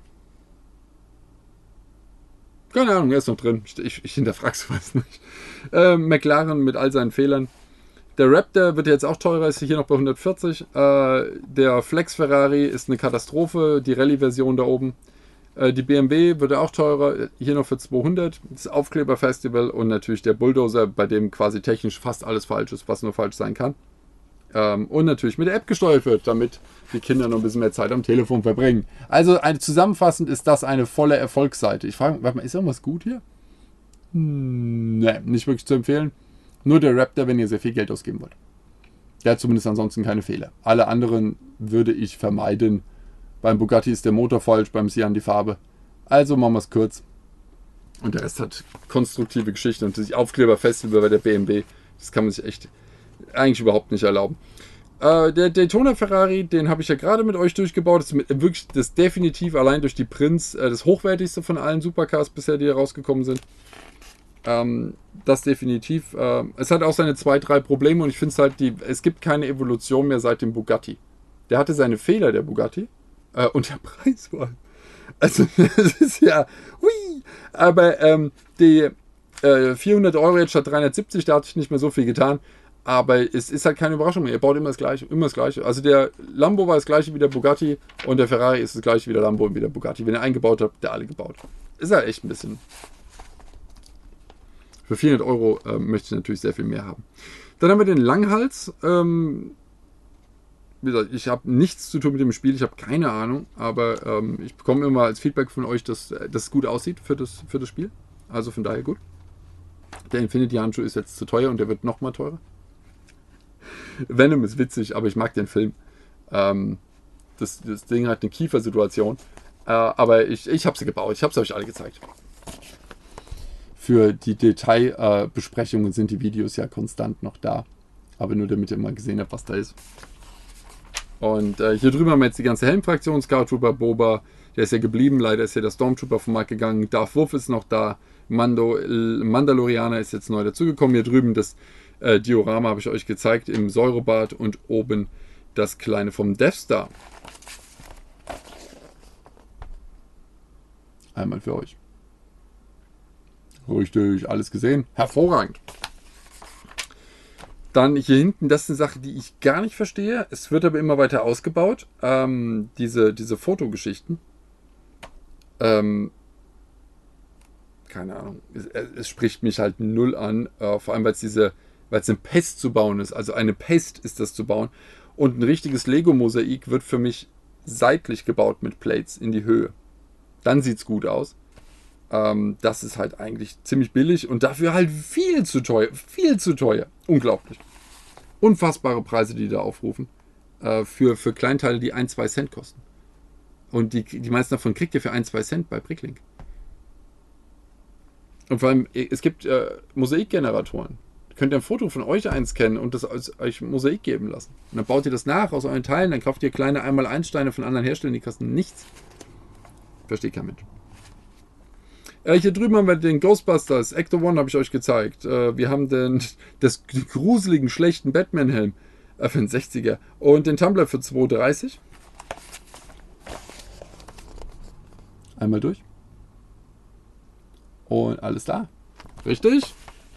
A: Keine Ahnung, er ist noch drin. Ich, ich hinterfrage sowas nicht. Äh, McLaren mit all seinen Fehlern. Der Raptor wird jetzt auch teurer, ist hier noch bei hundertvierzig. Äh, der Flex Ferrari ist eine Katastrophe, die Rallye-Version da oben. Äh, die B M W wird auch teurer, hier noch für zweihundert. Das Aufkleber-Festival und natürlich der Bulldozer, bei dem quasi technisch fast alles falsch ist, was nur falsch sein kann. Ähm, und natürlich mit der App gesteuert wird, damit die Kinder noch ein bisschen mehr Zeit am Telefon verbringen. Also eine, zusammenfassend ist das eine volle Erfolgsseite. Ich frage mich, ist irgendwas gut hier? Hm, ne, nicht wirklich zu empfehlen. Nur der Raptor, wenn ihr sehr viel Geld ausgeben wollt. Der hat zumindest ansonsten keine Fehler. Alle anderen würde ich vermeiden. Beim Bugatti ist der Motor falsch, beim Sian die Farbe. Also machen wir es kurz. Und der Rest hat konstruktive Geschichten. Und das Aufkleber-Festival bei der B M W, das kann man sich echt eigentlich überhaupt nicht erlauben. Äh, der Daytona Ferrari, den habe ich ja gerade mit euch durchgebaut. Das ist mit, wirklich das definitiv allein durch die Prints äh, das hochwertigste von allen Supercars bisher, die hier rausgekommen sind. Ähm, das definitiv. Äh, es hat auch seine zwei, drei Probleme und ich finde es halt, die, es gibt keine Evolution mehr seit dem Bugatti. Der hatte seine Fehler, der Bugatti. Äh, und der Preis war. Also, das ist ja. Hui, aber ähm, die äh, vierhundert Euro jetzt statt dreihundertsiebzig, da hatte ich nicht mehr so viel getan. Aber es ist halt keine Überraschung mehr. Er baut immer das Gleiche. Immer das Gleiche. Also der Lambo war das Gleiche wie der Bugatti und der Ferrari ist das Gleiche wie der Lambo und wie der Bugatti. Wenn er eingebaut hat, der alle gebaut. Ist halt echt ein bisschen. Für vierhundert Euro äh, möchte ich natürlich sehr viel mehr haben. Dann haben wir den Langhals. Ähm, wie gesagt, ich habe nichts zu tun mit dem Spiel. Ich habe keine Ahnung. Aber ähm, ich bekomme immer als Feedback von euch, dass das gut aussieht für das, für das Spiel. Also von daher gut. Der Infinity-Handschuh ist jetzt zu teuer und der wird noch mal teurer. Venom ist witzig, aber ich mag den Film. Ähm, das, das Ding hat eine Kiefersituation. Äh, aber ich, ich habe sie gebaut. Ich habe es euch alle gezeigt. für die Detailbesprechungen äh, sind die Videos ja konstant noch da. Aber nur damit ihr mal gesehen habt, was da ist. Und äh, hier drüben haben wir jetzt die ganze Helmfraktion. Scout Trooper, Boba, der ist ja geblieben. Leider ist ja der Stormtrooper vom Markt gegangen. Darth Wuff ist noch da. Mando, Mandalorianer ist jetzt neu dazugekommen. Hier drüben das äh, Diorama habe ich euch gezeigt im Säurebad. Und oben das kleine vom Death Star. Einmal für euch. Richtig, alles gesehen. Hervorragend. Dann hier hinten, das ist eine Sache, die ich gar nicht verstehe. Es wird aber immer weiter ausgebaut. Ähm, diese, diese Fotogeschichten. Ähm, keine Ahnung. Es, es spricht mich halt null an. Äh, vor allem, weil es diese, weil es eine Pest zu bauen ist. Also eine Pest ist das zu bauen. Und ein richtiges Lego-Mosaik wird für mich seitlich gebaut mit Plates in die Höhe. Dann sieht es gut aus. Ähm, das ist halt eigentlich ziemlich billig und dafür halt viel zu teuer. Viel zu teuer. Unglaublich. Unfassbare Preise, die da aufrufen. Äh, für, für Kleinteile, die ein, zwei Cent kosten. Und die, die meisten davon kriegt ihr für ein, zwei Cent bei Bricklink. Und vor allem, es gibt äh, Mosaikgeneratoren. Könnt ihr ein Foto von euch einscannen und das als euch Mosaik geben lassen. Und dann baut ihr das nach aus euren Teilen, dann kauft ihr kleine einmal eins Steine von anderen Herstellern, die kosten nichts. Versteht kein Mensch. Äh, hier drüben haben wir den Ghostbusters Ecto One, habe ich euch gezeigt. Äh, wir haben den, das, den gruseligen, schlechten Batman-Helm äh, für den sechziger und den Tumbler für zwei dreißig. Einmal durch. Und alles da. Richtig.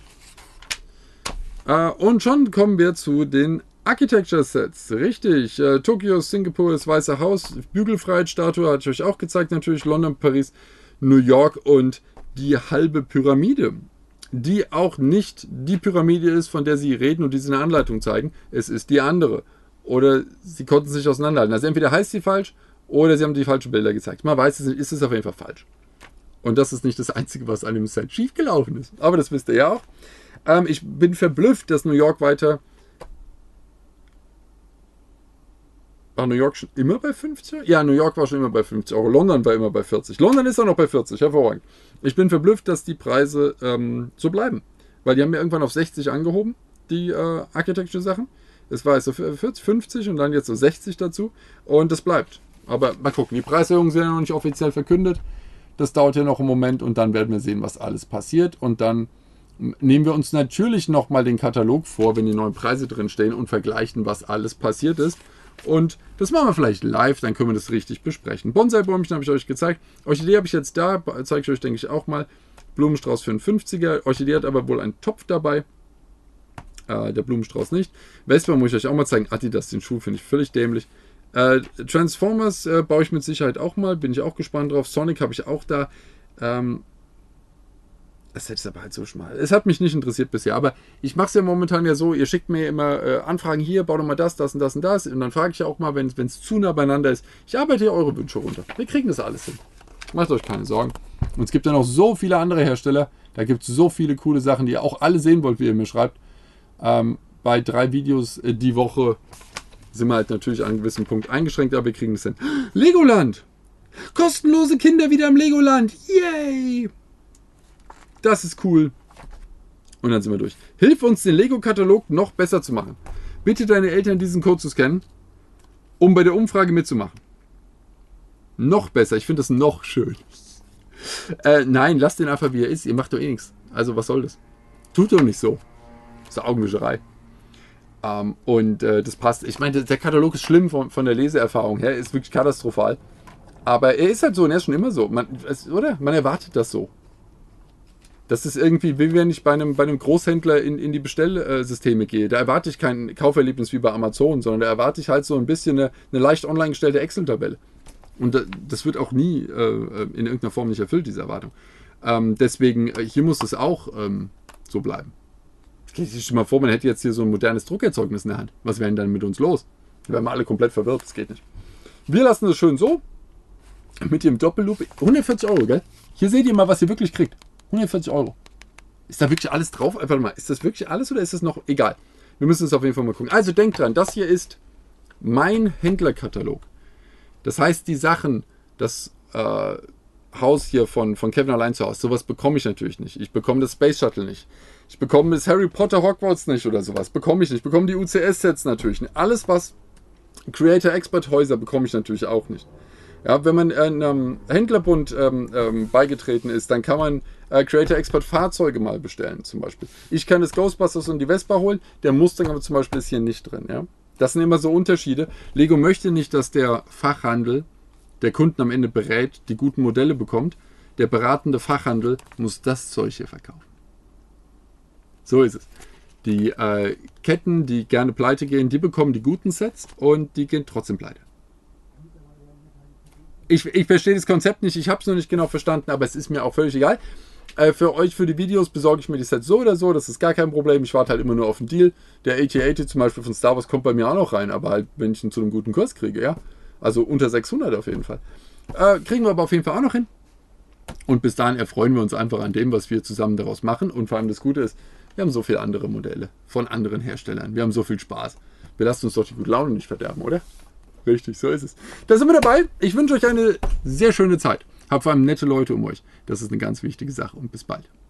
A: Äh, und schon kommen wir zu den Architecture Sets. Richtig. Äh, Tokio, Singapur, das Weiße Haus, Bügelfreiheitsstatue hatte ich euch auch gezeigt. Natürlich London, Paris, New York und die halbe Pyramide. Die auch nicht die Pyramide ist, von der sie reden und die sie in der Anleitung zeigen. Es ist die andere. Oder sie konnten sich auseinanderhalten. Also entweder heißt sie falsch oder sie haben die falschen Bilder gezeigt. Man weiß es nicht, ist es auf jeden Fall falsch. Und das ist nicht das Einzige, was an dem Set schiefgelaufen ist. Aber das wisst ihr ja auch. Ähm, ich bin verblüfft, dass New York weiter... War New York schon immer bei fünfzig? Ja, New York war schon immer bei fünfzig Euro. London war immer bei vierzig. London ist auch noch bei vierzig. Hervorragend. Ich bin verblüfft, dass die Preise ähm, so bleiben. Weil die haben ja irgendwann auf sechzig angehoben, die äh, Architecture-Sachen. Es war jetzt so vierzig, fünfzig und dann jetzt so sechzig dazu. Und das bleibt. Aber mal gucken. Die Preiserhöhungen sind ja noch nicht offiziell verkündet. Das dauert ja noch einen Moment und dann werden wir sehen, was alles passiert. Und dann nehmen wir uns natürlich nochmal den Katalog vor, wenn die neuen Preise drin stehen und vergleichen, was alles passiert ist. Und das machen wir vielleicht live, dann können wir das richtig besprechen. Bonsai-Bäumchen habe ich euch gezeigt. Orchidee habe ich jetzt da, zeige ich euch, denke ich, auch mal. Blumenstrauß für einen fünfziger. Orchidee hat aber wohl einen Topf dabei. Äh, der Blumenstrauß nicht. Vespa muss ich euch auch mal zeigen. Adidas, den Schuh finde ich völlig dämlich. Äh, Transformers äh, baue ich mit Sicherheit auch mal. Bin ich auch gespannt drauf. Sonic habe ich auch da. Ähm, Das ist aber halt so schmal. Es hat mich nicht interessiert bisher, aber ich mache es ja momentan ja so, ihr schickt mir immer äh, Anfragen hier, bau doch mal das, das und das und das und dann frage ich ja auch mal, wenn es zu nah beieinander ist, ich arbeite ja eure Wünsche runter. Wir kriegen das alles hin. Macht euch keine Sorgen. Und es gibt ja noch so viele andere Hersteller, da gibt es so viele coole Sachen, die ihr auch alle sehen wollt, wie ihr mir schreibt. Ähm, bei drei Videos äh, die Woche sind wir halt natürlich an einem gewissen Punkt eingeschränkt, aber wir kriegen das hin. Legoland! Kostenlose Kinder wieder im Legoland! Yay! Das ist cool. Und dann sind wir durch. Hilf uns, den Lego-Katalog noch besser zu machen. Bitte deine Eltern, diesen Code zu scannen, um bei der Umfrage mitzumachen. Noch besser. Ich finde das noch schön. Äh, nein, lasst den einfach, wie er ist. Ihr macht doch eh nichts. Also, was soll das? Tut doch nicht so. Das ist Augenwischerei. Ähm, und äh, das passt. Ich meine, der Katalog ist schlimm von, von der Leseerfahrung her. Ist wirklich katastrophal. Aber er ist halt so und er ist schon immer so. Man, es, oder? Man erwartet das so. Das ist irgendwie, wie wenn ich bei einem, bei einem Großhändler in, in die Bestellsysteme gehe. Da erwarte ich kein Kauferlebnis wie bei Amazon, sondern da erwarte ich halt so ein bisschen eine, eine leicht online gestellte Excel-Tabelle. Und das wird auch nie äh, in irgendeiner Form nicht erfüllt, diese Erwartung. Ähm, deswegen, hier muss es auch ähm, so bleiben. Stell dir mal vor, man hätte jetzt hier so ein modernes Druckerzeugnis in der Hand. Was wäre denn dann mit uns los? Da wären wir alle komplett verwirrt, das geht nicht. Wir lassen es schön so. Mit dem Doppelloop. hundertvierzig Euro, gell? Hier seht ihr mal, was ihr wirklich kriegt. hundertvierzig Euro. Ist da wirklich alles drauf? Einfach mal, ist das wirklich alles oder ist das noch egal? Wir müssen es auf jeden Fall mal gucken. Also denkt dran, das hier ist mein Händlerkatalog. Das heißt, die Sachen, das äh, Haus hier von, von Kevin allein zu Hause. Sowas bekomme ich natürlich nicht. Ich bekomme das Space Shuttle nicht. Ich bekomme das Harry Potter Hogwarts nicht oder sowas. Bekomme ich nicht. Ich bekomme die U C S-Sets natürlich nicht. Alles, was Creator Expert Häuser bekomme ich natürlich auch nicht. Ja, wenn man einem Händlerbund ähm, ähm, beigetreten ist, dann kann man äh, Creator Expert Fahrzeuge mal bestellen zum Beispiel. Ich kann das Ghostbusters und die Vespa holen, der Mustang aber zum Beispiel ist hier nicht drin. Ja? Das sind immer so Unterschiede. Lego möchte nicht, dass der Fachhandel der Kunden am Ende berät, die guten Modelle bekommt. Der beratende Fachhandel muss das Zeug hier verkaufen. So ist es. Die äh, Ketten, die gerne pleite gehen, die bekommen die guten Sets und die gehen trotzdem pleite. Ich, ich verstehe das Konzept nicht, ich habe es noch nicht genau verstanden, aber es ist mir auch völlig egal. Äh, für euch, für die Videos besorge ich mir die Sets so oder so, das ist gar kein Problem. Ich warte halt immer nur auf den Deal. Der A T achtzig zum Beispiel von Star Wars kommt bei mir auch noch rein, aber halt, wenn ich ihn zu einem guten Kurs kriege, ja. Also unter sechshundert auf jeden Fall. Äh, kriegen wir aber auf jeden Fall auch noch hin. Und bis dahin erfreuen wir uns einfach an dem, was wir zusammen daraus machen. Und vor allem das Gute ist, wir haben so viele andere Modelle von anderen Herstellern. Wir haben so viel Spaß. Wir lassen uns doch die gute Laune nicht verderben, oder? Richtig, so ist es. Da sind wir dabei. Ich wünsche euch eine sehr schöne Zeit. Habt vor allem nette Leute um euch. Das ist eine ganz wichtige Sache. Und bis bald.